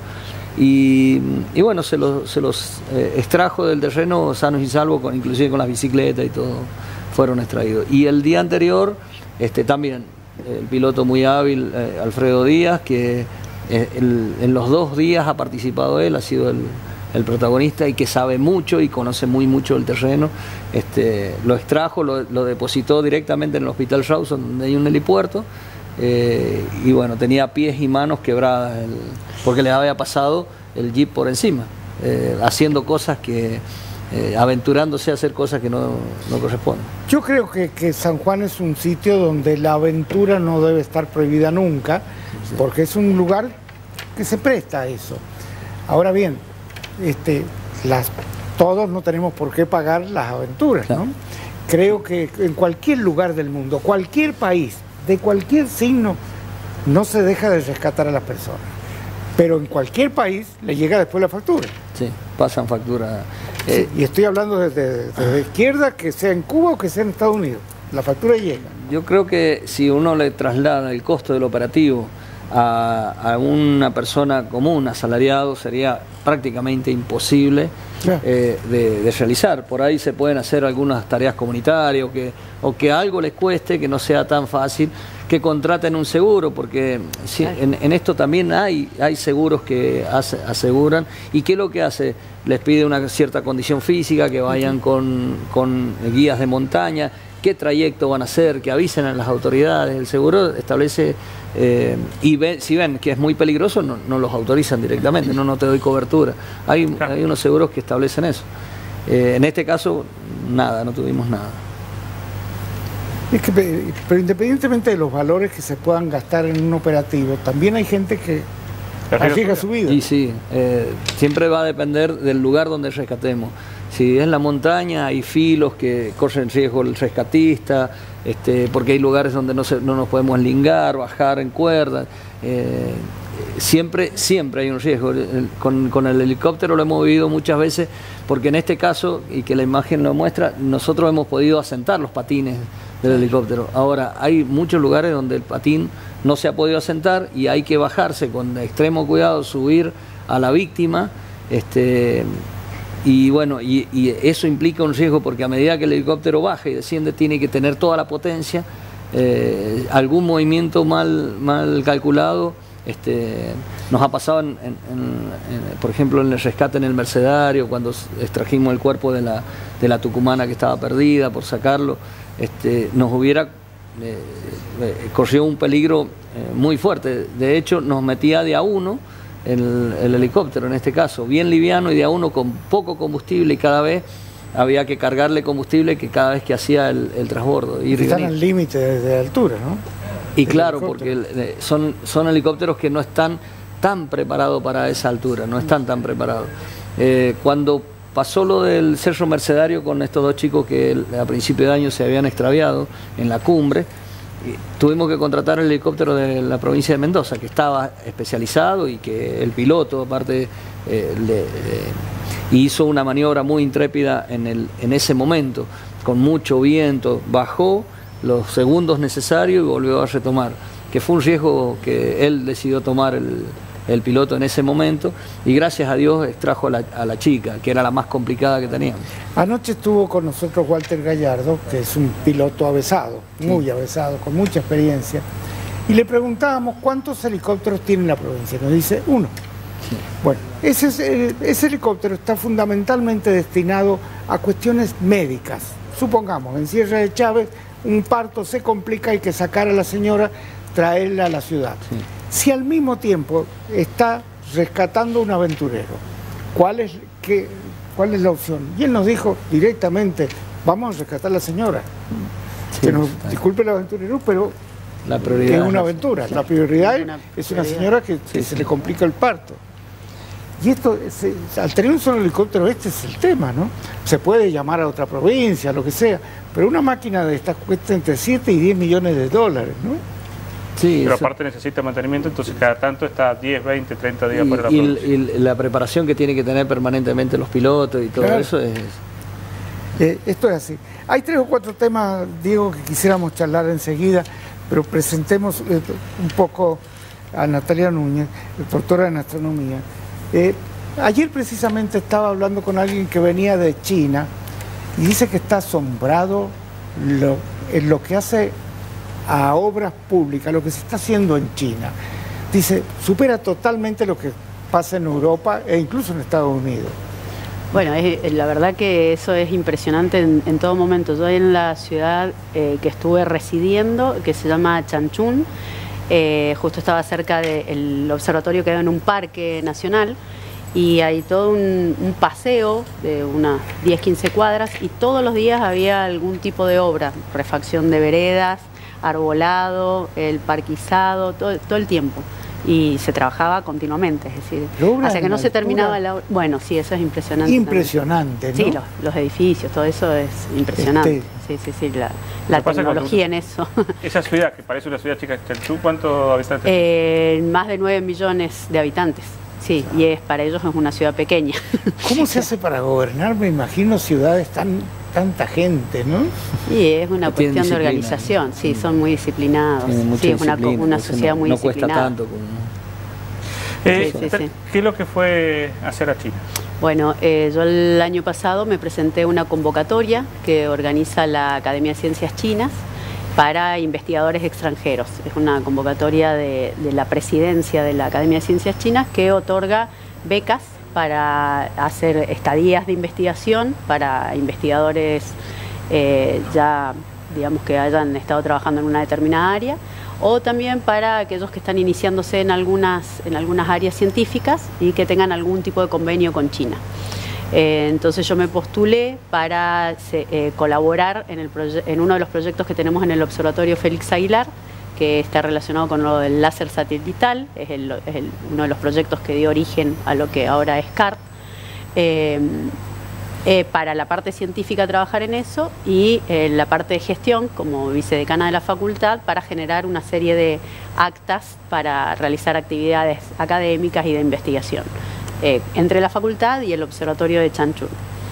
Y, y bueno, se los, se los eh, extrajo del terreno sanos y salvos, con, inclusive con las bicicletas y todo, fueron extraídos. Y el día anterior, este, también, el piloto muy hábil, eh, Alfredo Díaz, que eh, el, en los dos días ha participado él, ha sido el, el protagonista y que sabe mucho y conoce muy mucho el terreno. Este, lo extrajo, lo, lo depositó directamente en el Hospital Rawson, donde hay un helipuerto. Eh, y bueno, tenía pies y manos quebradas el, porque le había pasado el jeep por encima, eh, haciendo cosas que, eh, aventurándose a hacer cosas que no, no corresponden. Yo creo que, que San Juan es un sitio donde la aventura no debe estar prohibida nunca, sí, porque es un lugar que se presta a eso. Ahora bien, este, las, todos no tenemos por qué pagar las aventuras, claro, ¿no? Creo que en cualquier lugar del mundo, cualquier país, de cualquier signo, no se deja de rescatar a las personas. Pero en cualquier país le llega después la factura. Sí, pasan factura. Eh, sí, y estoy hablando desde, desde ah. izquierda, que sea en Cuba o que sea en Estados Unidos. La factura llega. Yo creo que si uno le traslada el costo del operativo a, a una persona común, asalariado, sería prácticamente imposible eh, de, de realizar. Por ahí se pueden hacer algunas tareas comunitarias o que, o que algo les cueste, que no sea tan fácil, que contraten un seguro, porque si, en, en esto también hay, hay seguros que hace, aseguran, y ¿qué es lo que hace? Les pide una cierta condición física, que vayan con, con guías de montaña, qué trayecto van a hacer, que avisen a las autoridades. El seguro establece, eh, y ven, si ven que es muy peligroso, no, no los autorizan directamente, no, no te doy cobertura. Hay, claro, hay unos seguros que establecen eso. Eh, en este caso, nada, no tuvimos nada. Es que, pero independientemente de los valores que se puedan gastar en un operativo, también hay gente que arriesga su vida. Y sí, eh, siempre va a depender del lugar donde rescatemos. Si es la montaña, hay filos que corren riesgo el rescatista, este, porque hay lugares donde no, se, no nos podemos lingar, bajar en cuerdas. Eh, siempre, siempre hay un riesgo. Con, con el helicóptero lo hemos vivido muchas veces, porque en este caso, y que la imagen lo muestra, nosotros hemos podido asentar los patines del helicóptero. Ahora, hay muchos lugares donde el patín no se ha podido asentar y hay que bajarse con extremo cuidado, subir a la víctima, este, y bueno, y, y eso implica un riesgo, porque a medida que el helicóptero baja y desciende tiene que tener toda la potencia. Eh, algún movimiento mal, mal calculado este, nos ha pasado en, en, en, por ejemplo en el rescate en el Mercedario, cuando extrajimos el cuerpo de la, de la tucumana que estaba perdida, por sacarlo. Este, nos hubiera eh, eh, corrido un peligro eh, muy fuerte. De hecho, nos metía de a uno el, el helicóptero, en este caso, bien liviano y de a uno con poco combustible, y cada vez había que cargarle combustible que cada vez que hacía el, el transbordo. Ir Están al límite de, de altura, ¿no? Y claro, porque son, son helicópteros que no están tan preparados para esa altura, no están tan preparados. Eh, cuando pasó lo del Cerro Mercedario con estos dos chicos que a principio de año se habían extraviado en la cumbre, tuvimos que contratar el helicóptero de la provincia de Mendoza, que estaba especializado y que el piloto, aparte, eh, le, eh, hizo una maniobra muy intrépida en, el, en ese momento, con mucho viento, bajó los segundos necesarios y volvió a retomar, que fue un riesgo que él decidió tomar el, el piloto en ese momento, y gracias a Dios extrajo a la, a la chica, que era la más complicada que teníamos. Anoche estuvo con nosotros Walter Gallardo, que es un piloto avesado, muy sí. avesado, con mucha experiencia, y le preguntábamos cuántos helicópteros tiene la provincia. Nos dice uno. Sí. Bueno, ese, ese helicóptero está fundamentalmente destinado a cuestiones médicas. Supongamos, en Sierra de Chávez, un parto se complica, hay que sacar a la señora, traerla a la ciudad. Sí. Si al mismo tiempo está rescatando un aventurero, ¿cuál es, qué, ¿cuál es la opción? Y él nos dijo directamente, vamos a rescatar a la señora. Sí, que nos disculpe el aventurero, pero la prioridad es una aventura. Sí. La prioridad es una, es una señora que, que sí, se sí. le complica el parto. Y esto, se, al tener un solo helicóptero, este es el tema, ¿no? Se puede llamar a otra provincia, lo que sea, pero una máquina de estas cuesta entre siete y diez millones de dólares, ¿no? Sí, pero eso. Aparte necesita mantenimiento, entonces cada tanto está diez, veinte, treinta días y, para la y, provincia. Y la preparación que tiene que tener permanentemente los pilotos y todo claro. eso es... Eh, esto es así. Hay tres o cuatro temas, Diego, que quisiéramos charlar enseguida, pero presentemos eh, un poco a Natalia Núñez, doctora en astronomía. Eh, ayer precisamente estaba hablando con alguien que venía de China y dice que está asombrado lo, en lo que hace a obras públicas, lo que se está haciendo en China. Dice, supera totalmente lo que pasa en Europa e incluso en Estados Unidos. Bueno, es, la verdad que eso es impresionante en, en todo momento. Yo en la ciudad eh, que estuve residiendo, que se llama Changchun, eh, justo estaba cerca del observatorio que hay en un parque nacional, y hay todo un, un paseo de unas diez, quince cuadras, y todos los días había algún tipo de obra, refacción de veredas, arbolado, el parquizado, todo, todo el tiempo. Y se trabajaba continuamente, es decir, hasta que no se terminaba la... Bueno, sí, eso es impresionante. Impresionante, ¿no? Sí, los, los edificios, todo eso es impresionante. Este... Sí, sí, sí, la, la tecnología en eso. Esa ciudad, que parece una ciudad chica, Changchun, ¿cuántos habitantes? Eh, más de nueve millones de habitantes, sí, y es para ellos es una ciudad pequeña. ¿Cómo se hace para gobernar? Me imagino ciudades tan... tanta gente, ¿no? Sí, es una cuestión de organización, sí, son muy disciplinados, sí, es una, una sociedad muy no, no disciplinada. No cuesta tanto. Como... Eh, sí, sí, sí. ¿Qué es lo que fue hacer a China? Bueno, eh, yo el año pasado me presenté una convocatoria que organiza la Academia de Ciencias Chinas para investigadores extranjeros. Es una convocatoria de, de la presidencia de la Academia de Ciencias Chinas que otorga becas para hacer estadías de investigación para investigadores eh, ya, digamos, que hayan estado trabajando en una determinada área, o también para aquellos que están iniciándose en algunas, en algunas áreas científicas y que tengan algún tipo de convenio con China. Eh, entonces yo me postulé para eh, colaborar en, el en uno de los proyectos que tenemos en el Observatorio Félix Aguilar, que está relacionado con lo del láser satelital, es, el, es el, uno de los proyectos que dio origen a lo que ahora es CART. Eh, eh, para la parte científica trabajar en eso, y eh, la parte de gestión como vicedecana de la facultad para generar una serie de actas para realizar actividades académicas y de investigación eh, entre la facultad y el observatorio de Changchun.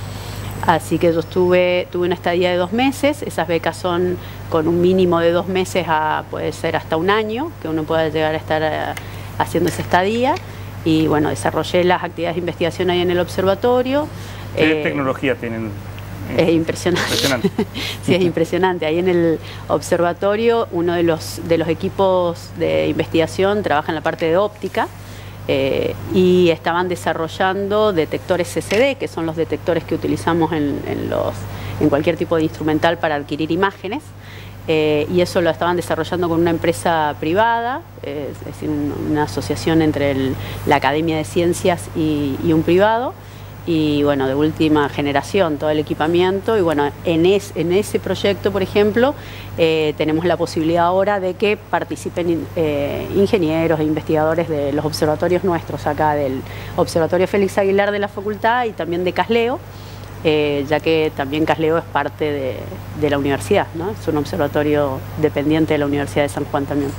Así que yo estuve, tuve una estadía de dos meses, esas becas son con un mínimo de dos meses a, puede ser hasta un año, que uno pueda llegar a estar a, haciendo esa estadía, y bueno, desarrollé las actividades de investigación ahí en el observatorio. ¿Qué eh, tecnología tienen? Es impresionante. impresionante. Sí, es impresionante. Ahí en el observatorio uno de los, de los equipos de investigación trabaja en la parte de óptica, Eh, y estaban desarrollando detectores C C D, que son los detectores que utilizamos en, en, los, en cualquier tipo de instrumental para adquirir imágenes, eh, y eso lo estaban desarrollando con una empresa privada, eh, es decir, un, una asociación entre el, la Academia de Ciencias y, y un privado, y bueno, de última generación todo el equipamiento, y bueno, en, es, en ese proyecto, por ejemplo, eh, tenemos la posibilidad ahora de que participen eh, ingenieros e investigadores de los observatorios nuestros acá, del Observatorio Félix Aguilar de la facultad y también de Casleo, eh, ya que también Casleo es parte de, de la universidad, ¿no? Es un observatorio dependiente de la Universidad de San Juan también.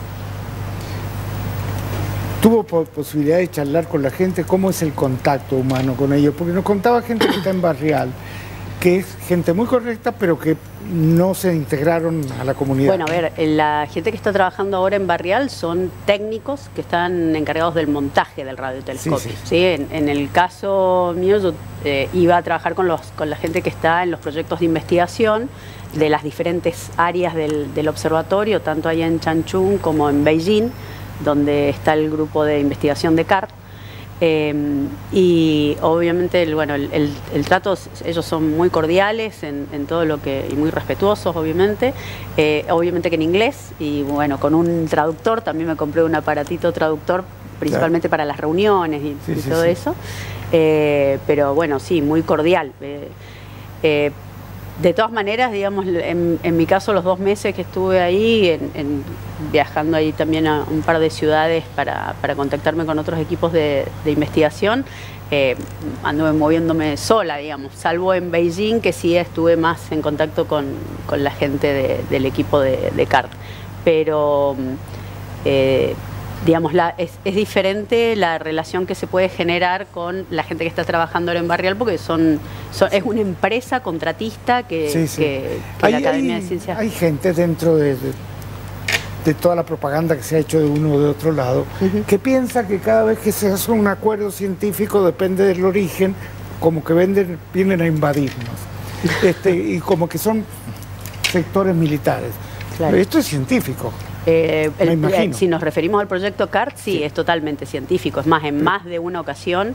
¿Tuvo posibilidad de charlar con la gente? ¿Cómo es el contacto humano con ellos? Porque nos contaba gente que está en Barrial, que es gente muy correcta, pero que no se integraron a la comunidad. Bueno, a ver, la gente que está trabajando ahora en Barrial son técnicos que están encargados del montaje del radiotelescopio. Sí, sí. ¿Sí? En, en el caso mío, yo eh, iba a trabajar con, los, con la gente que está en los proyectos de investigación de las diferentes áreas del, del observatorio, tanto allá en Changchun como en Beijing, donde está el grupo de investigación de CART, eh, y obviamente el, bueno, el, el, el trato, ellos son muy cordiales en, en todo lo que, y muy respetuosos obviamente, eh, obviamente que en inglés, y bueno, con un traductor, también me compré un aparatito traductor principalmente claro. para las reuniones y, sí, y sí, todo sí. eso, eh, pero bueno, sí, muy cordial. Eh, eh, De todas maneras, digamos, en, en mi caso los dos meses que estuve ahí, en, en, viajando ahí también a un par de ciudades para, para contactarme con otros equipos de, de investigación, eh, anduve moviéndome sola, digamos, salvo en Beijing, que sí estuve más en contacto con, con la gente de, del equipo de, de CART. Pero... Eh, digamos, la, es, es diferente la relación que se puede generar con la gente que está trabajando ahora en Barrial, porque son, son es una empresa contratista que, sí, sí. que, que hay, la Academia hay, de Ciencias... Hay gente dentro de, de, de toda la propaganda que se ha hecho de uno o de otro lado, uh-huh. que piensa que cada vez que se hace un acuerdo científico, depende del origen, como que venden, vienen a invadirnos, este, y como que son sectores militares. Claro. Esto es científico. Eh, el, eh, si nos referimos al proyecto CART, sí, sí, es totalmente científico. Es más, en más de una ocasión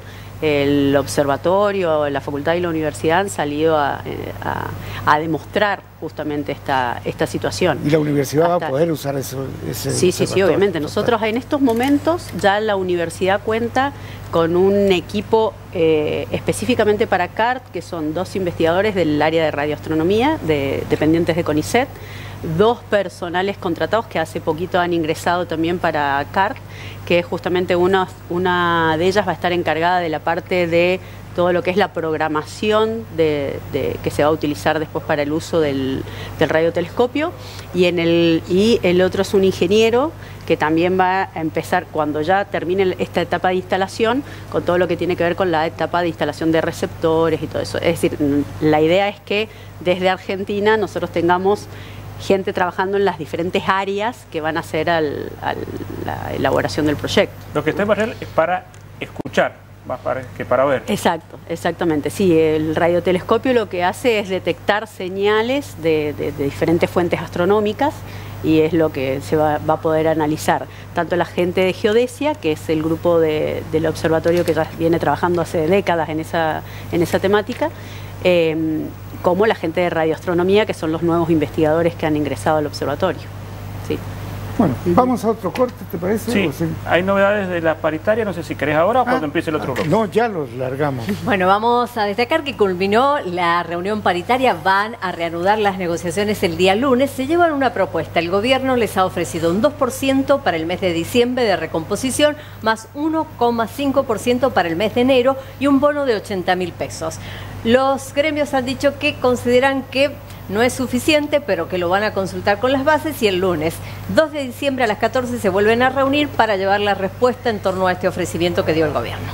el observatorio, la facultad y la universidad han salido a, a, a demostrar justamente esta, esta situación. ¿Y la universidad Hasta, va a poder usar eso, ese Sí, sí, sí, obviamente. Nosotros en estos momentos ya la universidad cuenta con un equipo eh, específicamente para CART, que son dos investigadores del área de radioastronomía, de, dependientes de CONICET, dos personales contratados que hace poquito han ingresado también para CART, que justamente una, una de ellas va a estar encargada de la parte de todo lo que es la programación de, de, que se va a utilizar después para el uso del, del radiotelescopio, y, en el, y el otro es un ingeniero que también va a empezar cuando ya termine esta etapa de instalación con todo lo que tiene que ver con la etapa de instalación de receptores y todo eso. Es decir, la idea es que desde Argentina nosotros tengamos gente trabajando en las diferentes áreas que van a hacer al, al, la elaboración del proyecto. Lo que está en hacer es para escuchar, más para, que para ver. Exacto, exactamente. Sí, el radiotelescopio lo que hace es detectar señales de, de, de diferentes fuentes astronómicas, y es lo que se va, va a poder analizar. Tanto la gente de geodesia, que es el grupo de, del observatorio que ya viene trabajando hace décadas en esa, en esa temática, eh, como la gente de radioastronomía, que son los nuevos investigadores que han ingresado al observatorio. Sí. Bueno, vamos a otro corte, ¿te parece? Sí, sí, hay novedades de la paritaria, no sé si querés ahora o ah, cuando empiece el otro bloque. No, ya los largamos. Bueno, vamos a destacar que culminó la reunión paritaria, van a reanudar las negociaciones el día lunes, se llevan una propuesta, el gobierno les ha ofrecido un dos por ciento para el mes de diciembre de recomposición, más uno coma cinco por ciento para el mes de enero y un bono de ochenta mil pesos. Los gremios han dicho que consideran que no es suficiente, pero que lo van a consultar con las bases, y el lunes dos de diciembre a las catorce se vuelven a reunir para llevar la respuesta en torno a este ofrecimiento que dio el gobierno.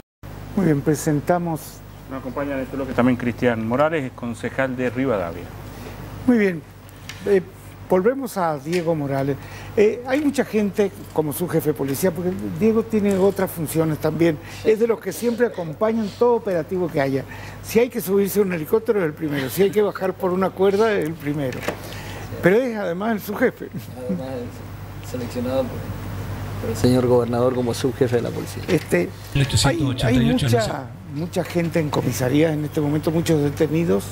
Muy bien, presentamos... Nos acompaña en este bloque también Cristian Morales, concejal de Rivadavia. Muy bien, eh, volvemos a Diego Morales. Eh, hay mucha gente, como su jefe de policía, porque Diego tiene otras funciones también, sí. Es de los que siempre acompañan todo operativo que haya. Si hay que subirse a un helicóptero, es el primero. Si hay que bajar por una cuerda, es el primero. Pero es además el subjefe. Además es seleccionado por, por el señor gobernador como subjefe de la policía. Este, hay hay mucha, mucha gente en comisaría en este momento, muchos detenidos.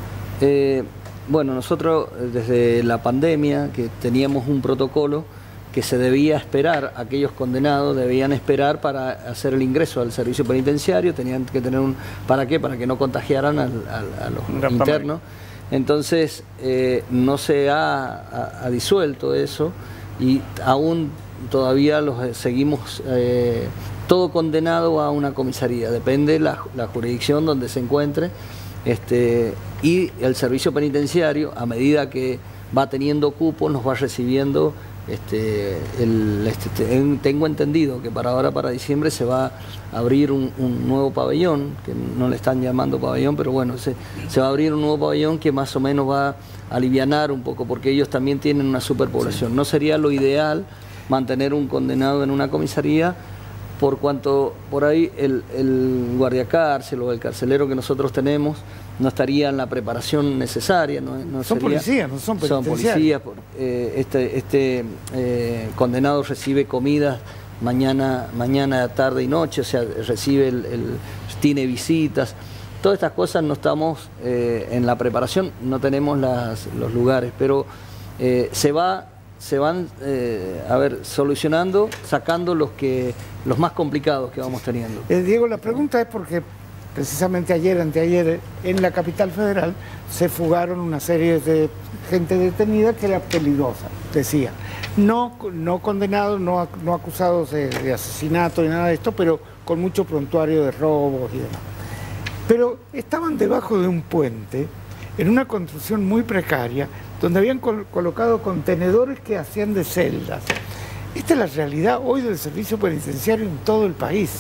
Eh, Bueno, nosotros desde la pandemia, que teníamos un protocolo que se debía esperar, aquellos condenados debían esperar para hacer el ingreso al servicio penitenciario, tenían que tener un... ¿Para qué? Para que no contagiaran al, al, a los internos. Entonces eh, no se ha, ha, ha disuelto eso, y aún todavía los seguimos, eh, todo condenado a una comisaría, depende la, la jurisdicción donde se encuentre. Este, y el servicio penitenciario, a medida que va teniendo cupos, nos va recibiendo, este, el, este, tengo entendido que para ahora, para diciembre, se va a abrir un, un nuevo pabellón, que no le están llamando pabellón, pero bueno, se, se va a abrir un nuevo pabellón que más o menos va a alivianar un poco, porque ellos también tienen una superpoblación. No sería lo ideal mantener un condenado en una comisaría, por cuanto por ahí el, el guardiacárcel o el carcelero que nosotros tenemos no estaría en la preparación necesaria. No, no son sería, policías, no son penitenciarios. Son policías. Eh, este este eh, condenado recibe comidas mañana, mañana, tarde y noche, o sea, recibe el, el, tiene visitas. Todas estas cosas no estamos eh, en la preparación, no tenemos las, los lugares, pero eh, se va... se van eh, a ver, solucionando, sacando los que los más complicados que vamos teniendo. Eh, Diego, la pregunta es porque precisamente ayer, anteayer, en la capital federal se fugaron una serie de gente detenida que era peligrosa, decía. No, no condenados, no, no acusados de, de asesinato ni nada de esto, pero con mucho prontuario de robos y demás. Pero estaban debajo de un puente, en una construcción muy precaria, donde habían col colocado contenedores que hacían de celdas. Esta es la realidad hoy del servicio penitenciario en todo el país.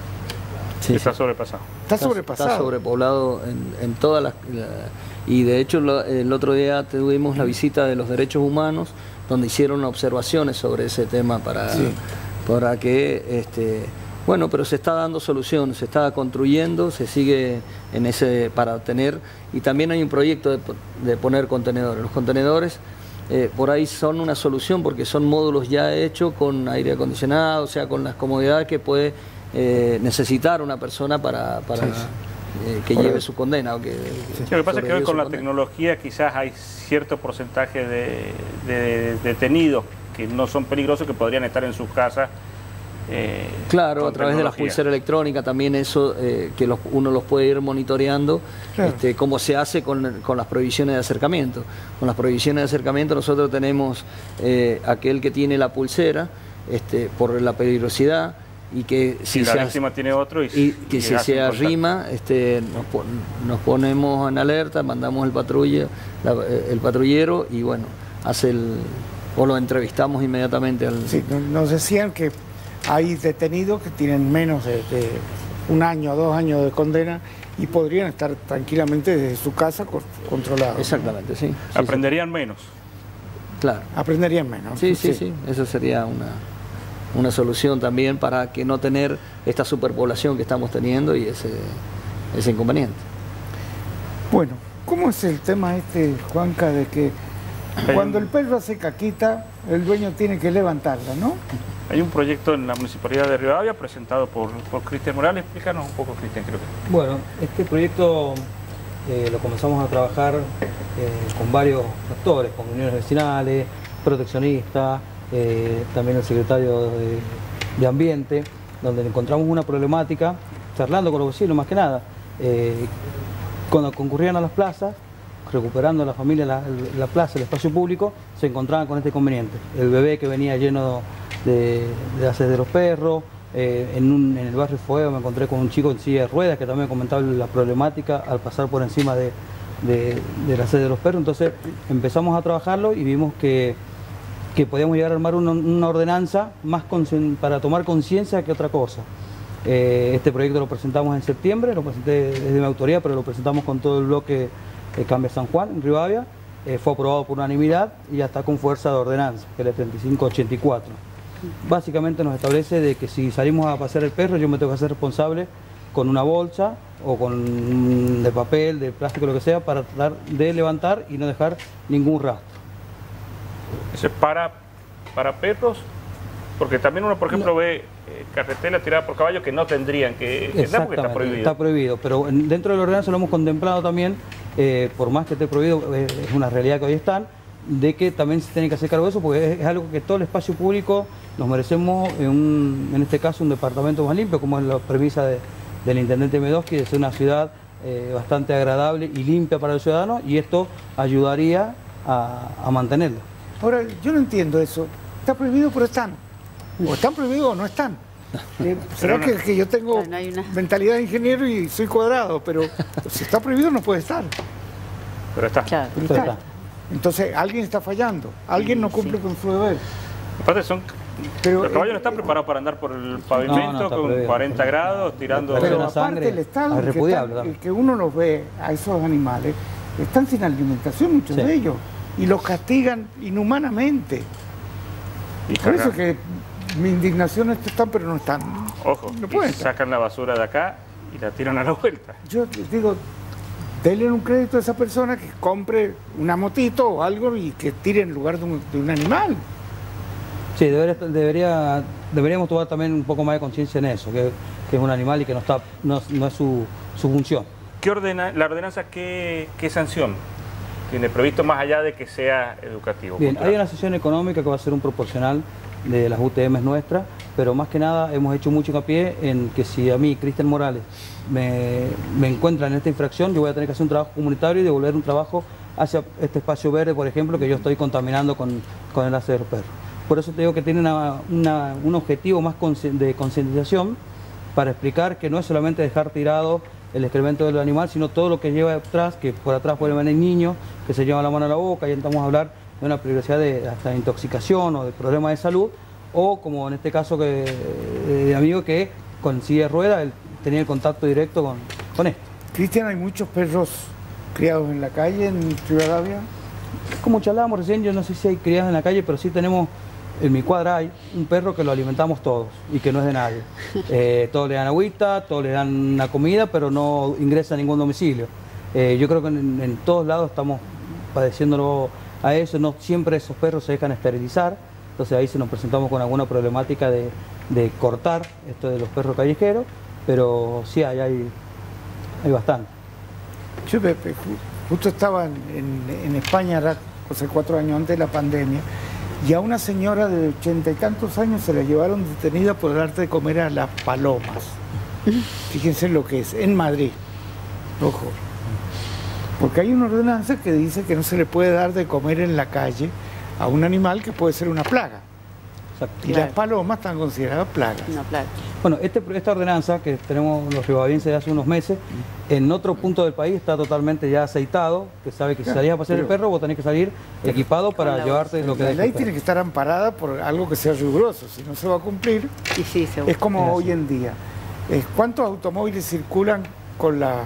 Sí, está sí. sobrepasado. Está sobrepasado. Está sobrepoblado en, en todas las... La, y de hecho lo, el otro día tuvimos la visita de los derechos humanos donde hicieron observaciones sobre ese tema para, sí. para que, este, bueno, pero se está dando solución, se está construyendo, se sigue en ese para tener, y también hay un proyecto de, de poner contenedores. Los contenedores eh, por ahí son una solución porque son módulos ya hechos con aire acondicionado, o sea, con las comodidades que puede eh, necesitar una persona para... para sí, sí. Eh, que lleve su condena. O que, sí. Lo que pasa es que hoy con la condena. tecnología quizás hay cierto porcentaje de, de detenidos que no son peligrosos, que podrían estar en sus casas. Eh, claro, a través de la pulsera electrónica también eso, eh, que los, uno los puede ir monitoreando, claro. este, como se hace con, con las prohibiciones de acercamiento. Con las prohibiciones de acercamiento nosotros tenemos eh, aquel que tiene la pulsera este, por la peligrosidad, y que si y la se víctima tiene otro y, y que y si se arrima este, nos, nos ponemos en alerta, mandamos el patrulla, la, el patrullero y bueno, hace el o lo entrevistamos inmediatamente al... Sí, nos decían que hay detenidos que tienen menos de, de un año o dos años de condena y podrían estar tranquilamente desde su casa controlados. Exactamente, ¿no? sí, sí. Aprenderían sí. menos. Claro. Aprenderían menos. Sí, sí, sí, sí. Eso sería una... una solución también para que no tener esta superpoblación que estamos teniendo y ese, ese inconveniente. Bueno, ¿cómo es el tema este, Juanca, de que cuando el perro hace caquita, el dueño tiene que levantarla, ¿no? Hay un proyecto en la Municipalidad de Rivadavia presentado por, por Cristian Morales. Explícanos un poco, Cristian, creo que... Bueno, este proyecto eh, lo comenzamos a trabajar eh, con varios actores, con uniones vecinales, proteccionistas, Eh, también el secretario de, de Ambiente, donde encontramos una problemática, charlando con los vecinos más que nada, eh, cuando concurrían a las plazas, recuperando a la familia la, la plaza, el espacio público, se encontraban con este inconveniente. El bebé que venía lleno de, de haces de los perros, eh, en, un, en el barrio Fuego me encontré con un chico en silla de ruedas que también comentaba la problemática al pasar por encima de, de, de la sede de los perros. Entonces empezamos a trabajarlo y vimos que que podíamos llegar a armar una, una ordenanza más para tomar conciencia que otra cosa. Eh, este proyecto lo presentamos en septiembre, lo presenté desde mi autoría, pero lo presentamos con todo el bloque de Cambia San Juan, en Rivadavia, eh, fue aprobado por unanimidad y ya está con fuerza de ordenanza, que es el treinta y cinco ochenta y cuatro. Básicamente nos establece de que si salimos a pasear el perro, yo me tengo que hacer responsable con una bolsa o con de papel, de plástico, lo que sea, para tratar de levantar y no dejar ningún rastro. ¿Eso es para, para perros? Porque también uno, por ejemplo, no. ve eh, carretera tirada por caballos que no tendrían que estar porque está prohibido. Está prohibido, pero dentro de la ordenanza lo hemos contemplado también, eh, por más que esté prohibido, eh, es una realidad que hoy están, de que también se tiene que hacer cargo de eso, porque es, es algo que todo el espacio público nos merecemos, en, un, en este caso, un departamento más limpio, como es la premisa de, del intendente Medowski, de ser una ciudad eh, bastante agradable y limpia para el ciudadano, y esto ayudaría a, a mantenerla. Ahora, yo no entiendo eso. Está prohibido, pero están. O están prohibidos o no están. Eh, ¿Será que, que yo tengo no, no una... mentalidad de ingeniero y soy cuadrado? Pero si está prohibido no puede estar. Pero está. Claro. Pero está. Entonces, alguien está fallando. Alguien no cumple sí. con su deber. Aparte son... Pero, los caballos eh, no están preparados para andar por el pavimento no, no, con prohibido, cuarenta grados, tirando... Pero aparte sangre, el estado en que, está, el que uno los ve a esos animales, están sin alimentación muchos sí. de ellos. Y los castigan inhumanamente. Y por eso es que mi indignación es que están, pero no están. Ojo, no pueden estar. Sacan la basura de acá y la tiran a la vuelta. Yo digo, denle un crédito a esa persona que compre una motito o algo y que tire en lugar de un, de un animal. Sí, debería, debería, deberíamos tomar también un poco más de conciencia en eso, que, que es un animal y que no, está, no, no es su, su función. ¿Qué ordena, la ordenanza qué, qué sanción tiene previsto más allá de que sea educativo? Bien, cultural? Hay una sesión económica que va a ser un proporcional de las U T Ms nuestras, pero más que nada hemos hecho mucho hincapié en que si a mí, Cristian Morales, me, me encuentran en esta infracción, yo voy a tener que hacer un trabajo comunitario y devolver un trabajo hacia este espacio verde, por ejemplo, que yo estoy contaminando con, con el hace de los perros. Por eso te digo que tiene una, una, un objetivo más de concientización para explicar que no es solamente dejar tirado el excremento del animal, sino todo lo que lleva atrás, que por atrás pueden venir niños que se llevan la mano a la boca y entramos a hablar de una peligrosidad de hasta de intoxicación o de problemas de salud, o como en este caso que, de amigo que con silla de ruedas él tenía el contacto directo con, con esto. Cristian, ¿hay muchos perros criados en la calle en Rivadavia? como charlábamos recién, yo no sé si hay criadas en la calle, pero sí tenemos, en mi cuadra hay un perro que lo alimentamos todos y que no es de nadie. Eh, todos le dan agüita, todos le dan una comida, pero no ingresa a ningún domicilio. Eh, yo creo que en, en todos lados estamos padeciéndolo a eso, no siempre esos perros se dejan esterilizar, entonces ahí se nos presentamos con alguna problemática de, de cortar esto de los perros callejeros, pero sí hay, hay, hay bastante. Yo Pepe, justo estaba en, en España hace cuatro años antes de la pandemia, y a una señora de ochenta y tantos años se la llevaron detenida por darte de comer a las palomas. Fíjense lo que es, en Madrid. Ojo. Porque hay una ordenanza que dice que no se le puede dar de comer en la calle a un animal que puede ser una plaga. Exacto. Y claro, las palomas están consideradas plagas. Una plaga. Bueno, este, esta ordenanza que tenemos los ribavienses de hace unos meses, en otro punto del país está totalmente ya aceitado, que sabe que si salías a pasear el perro vos tenés que salir equipado para llevarte lo que la dejes. La ley tiene que estar amparada por algo que sea riguroso, si no se va a cumplir. Y sí, es como hoy en día. ¿Cuántos automóviles circulan con la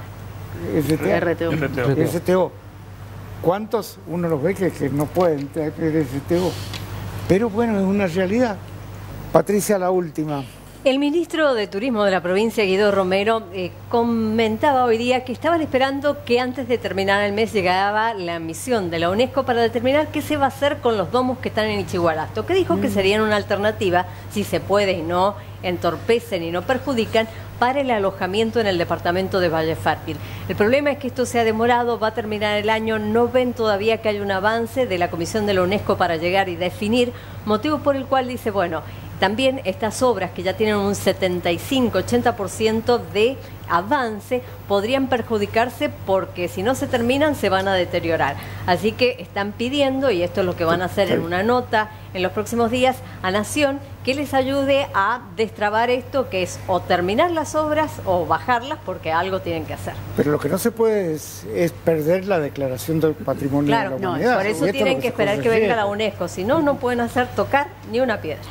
R T O? R T O. R T O. R T O. ¿Cuántos uno los ve que, que no pueden tener R T O? Pero bueno, es una realidad. Patricia, la última. El ministro de Turismo de la provincia, Guido Romero, eh, comentaba hoy día que estaban esperando que antes de terminar el mes llegara la misión de la UNESCO para determinar qué se va a hacer con los domos que están en Ichigualasto, que dijo mm. que serían una alternativa, si se puede y no entorpecen y no perjudican, para el alojamiento en el departamento de Valle Fértil. El problema es que esto se ha demorado, va a terminar el año, no ven todavía que hay un avance de la Comisión de la UNESCO para llegar y definir, motivo por el cual dice, bueno, también estas obras que ya tienen un setenta y cinco a ochenta por ciento de avance podrían perjudicarse porque si no se terminan se van a deteriorar. Así que están pidiendo, y esto es lo que van a hacer en una nota en los próximos días, a Nación que les ayude a destrabar esto, que es o terminar las obras o bajarlas porque algo tienen que hacer. Pero lo que no se puede es, es perder la declaración del patrimonio claro, de la humanidad. No, por eso tienen que, que esperar que venga la UNESCO, si no, no pueden hacer tocar ni una piedra.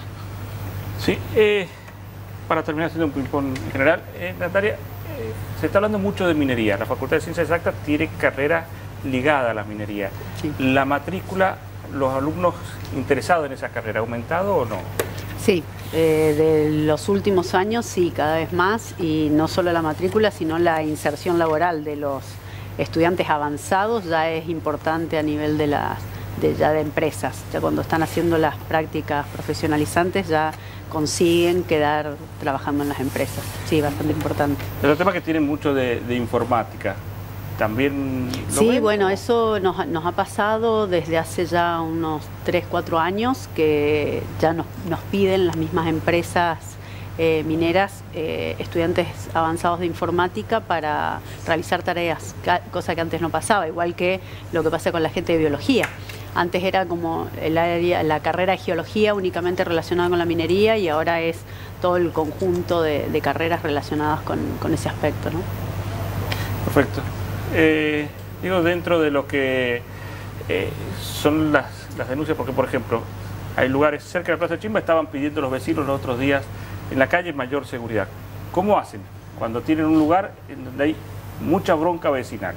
Sí, eh, para terminar haciendo un ping-pong en general, eh, Natalia, eh, se está hablando mucho de minería. La Facultad de Ciencias Exactas tiene carrera ligada a la minería. Sí. ¿La matrícula, los alumnos interesados en esa carrera, ha aumentado o no? Sí, eh, de los últimos años sí, cada vez más, y no solo la matrícula, sino la inserción laboral de los estudiantes avanzados ya es importante a nivel de las de, ya de empresas. Ya cuando están haciendo las prácticas profesionalizantes ya consiguen quedar trabajando en las empresas. Sí, bastante importante. Pero el tema que tienen mucho de, de informática, ¿también lo Sí, ven, bueno, o? eso nos, nos ha pasado desde hace ya unos tres, cuatro años, que ya nos, nos piden las mismas empresas eh, mineras, eh, estudiantes avanzados de informática para realizar tareas, cosa que antes no pasaba, igual que lo que pasa con la gente de biología. Antes era como el área, la carrera de geología únicamente relacionada con la minería, y ahora es todo el conjunto de, de carreras relacionadas con, con ese aspecto, ¿no? Perfecto. Eh, digo, dentro de lo que eh, son las, las denuncias, porque por ejemplo, hay lugares cerca de la Plaza de Chimba, estaban pidiendo los vecinos los otros días en la calle mayor seguridad. ¿Cómo hacen cuando tienen un lugar en donde hay mucha bronca vecinal?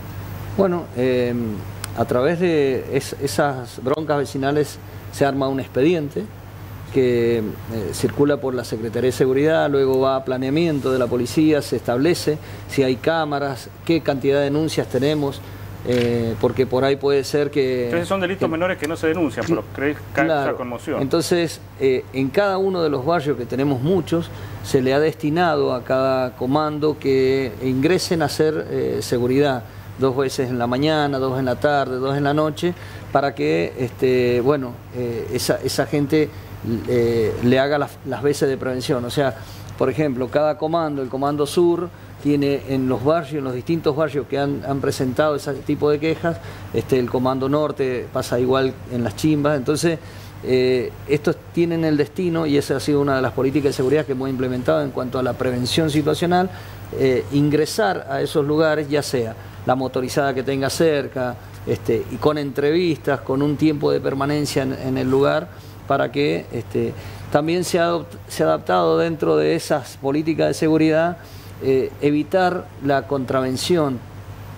Bueno, eh... a través de es, esas broncas vecinales se arma un expediente que eh, circula por la Secretaría de Seguridad, luego va a planeamiento de la policía, se establece si hay cámaras, qué cantidad de denuncias tenemos, eh, porque por ahí puede ser que... Entonces son delitos que, menores que no se denuncian, pero causa claro, conmoción. Entonces, eh, en cada uno de los barrios, que tenemos muchos, se le ha destinado a cada comando que ingresen a hacer eh, seguridad. Dos veces en la mañana, dos en la tarde, dos en la noche, para que este, bueno, eh, esa, esa gente eh, le haga las, las veces de prevención. O sea, por ejemplo, cada comando, el Comando Sur, tiene en los barrios, en los distintos barrios que han, han presentado ese tipo de quejas, este, el Comando Norte pasa igual en las Chimbas. Entonces, eh, estos tienen el destino, y esa ha sido una de las políticas de seguridad que hemos implementado en cuanto a la prevención situacional, eh, ingresar a esos lugares, ya sea la motorizada que tenga cerca, este, y con entrevistas, con un tiempo de permanencia en, en el lugar, para que este, también se ha, se ha adaptado dentro de esas políticas de seguridad, eh, evitar la contravención,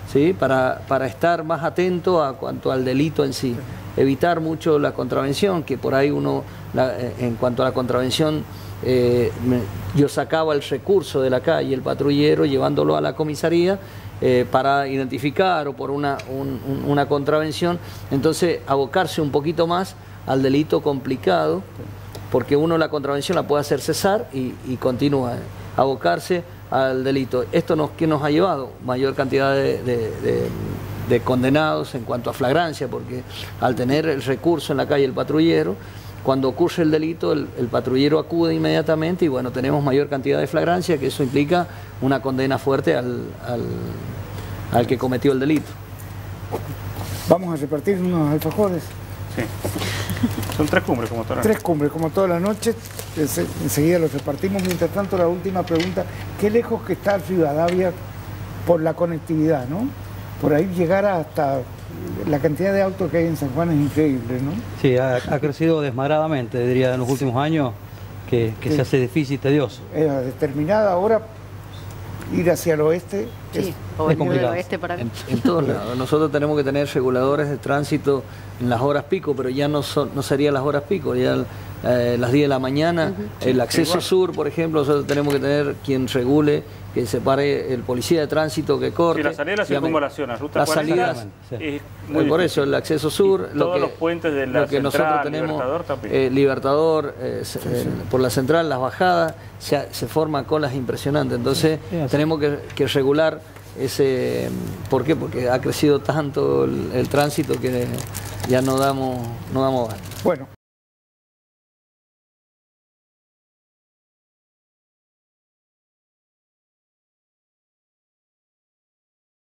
¿sí? para, para estar más atento a cuanto al delito en sí. Evitar mucho la contravención, que por ahí uno, la, en cuanto a la contravención, eh, me, yo sacaba el recurso de la calle, el patrullero, llevándolo a la comisaría eh, para identificar o por una, un, un, una contravención. Entonces, abocarse un poquito más al delito complicado, porque uno la contravención la puede hacer cesar y, y continúa, abocarse al delito. Esto nos, ¿qué nos ha llevado? Mayor cantidad de, de, de, de condenados en cuanto a flagrancia, porque al tener el recurso en la calle el patrullero, cuando ocurre el delito, el, el patrullero acude inmediatamente y bueno, tenemos mayor cantidad de flagrancia, que eso implica una condena fuerte al, al, al que cometió el delito. Vamos a repartir unos alfajores. Sí. Son tres cumbres como toda la Tres cumbres como toda la noche. Enseguida los repartimos. Mientras tanto, la última pregunta: ¿qué lejos que está Rivadavia por la conectividad, ¿no? Por ahí llegar hasta la cantidad de autos que hay en San Juan es increíble, ¿no? Sí, ha, ha crecido desmaradamente, diría, en los últimos años, que, que sí. se hace difícil y tedioso. Era determinada ahora ir hacia el oeste. Sí, es, o es venir del oeste por acá. En, en todos lados. Nosotros tenemos que tener reguladores de tránsito en las horas pico, pero ya no son, no serían las horas pico, ya eh, las diez de la mañana. Uh-huh. El acceso Igual. sur, por ejemplo, nosotros tenemos que tener quien regule, que separe el policía de tránsito que corte. Sí, la salida de la circunvalación, la ruta las cuarenta, salidas, sí. es muy por difícil. Eso el acceso sur, y lo todos que, los puentes de la lo que central, nosotros tenemos, Libertador también. Eh, Libertador, eh, sí, eh, sí. por la central, las bajadas, se, se forman colas impresionantes. Entonces sí, sí, tenemos que, que regular ese. ¿Por qué? Porque ha crecido tanto el, el tránsito que ya no damos, no damos. Bueno.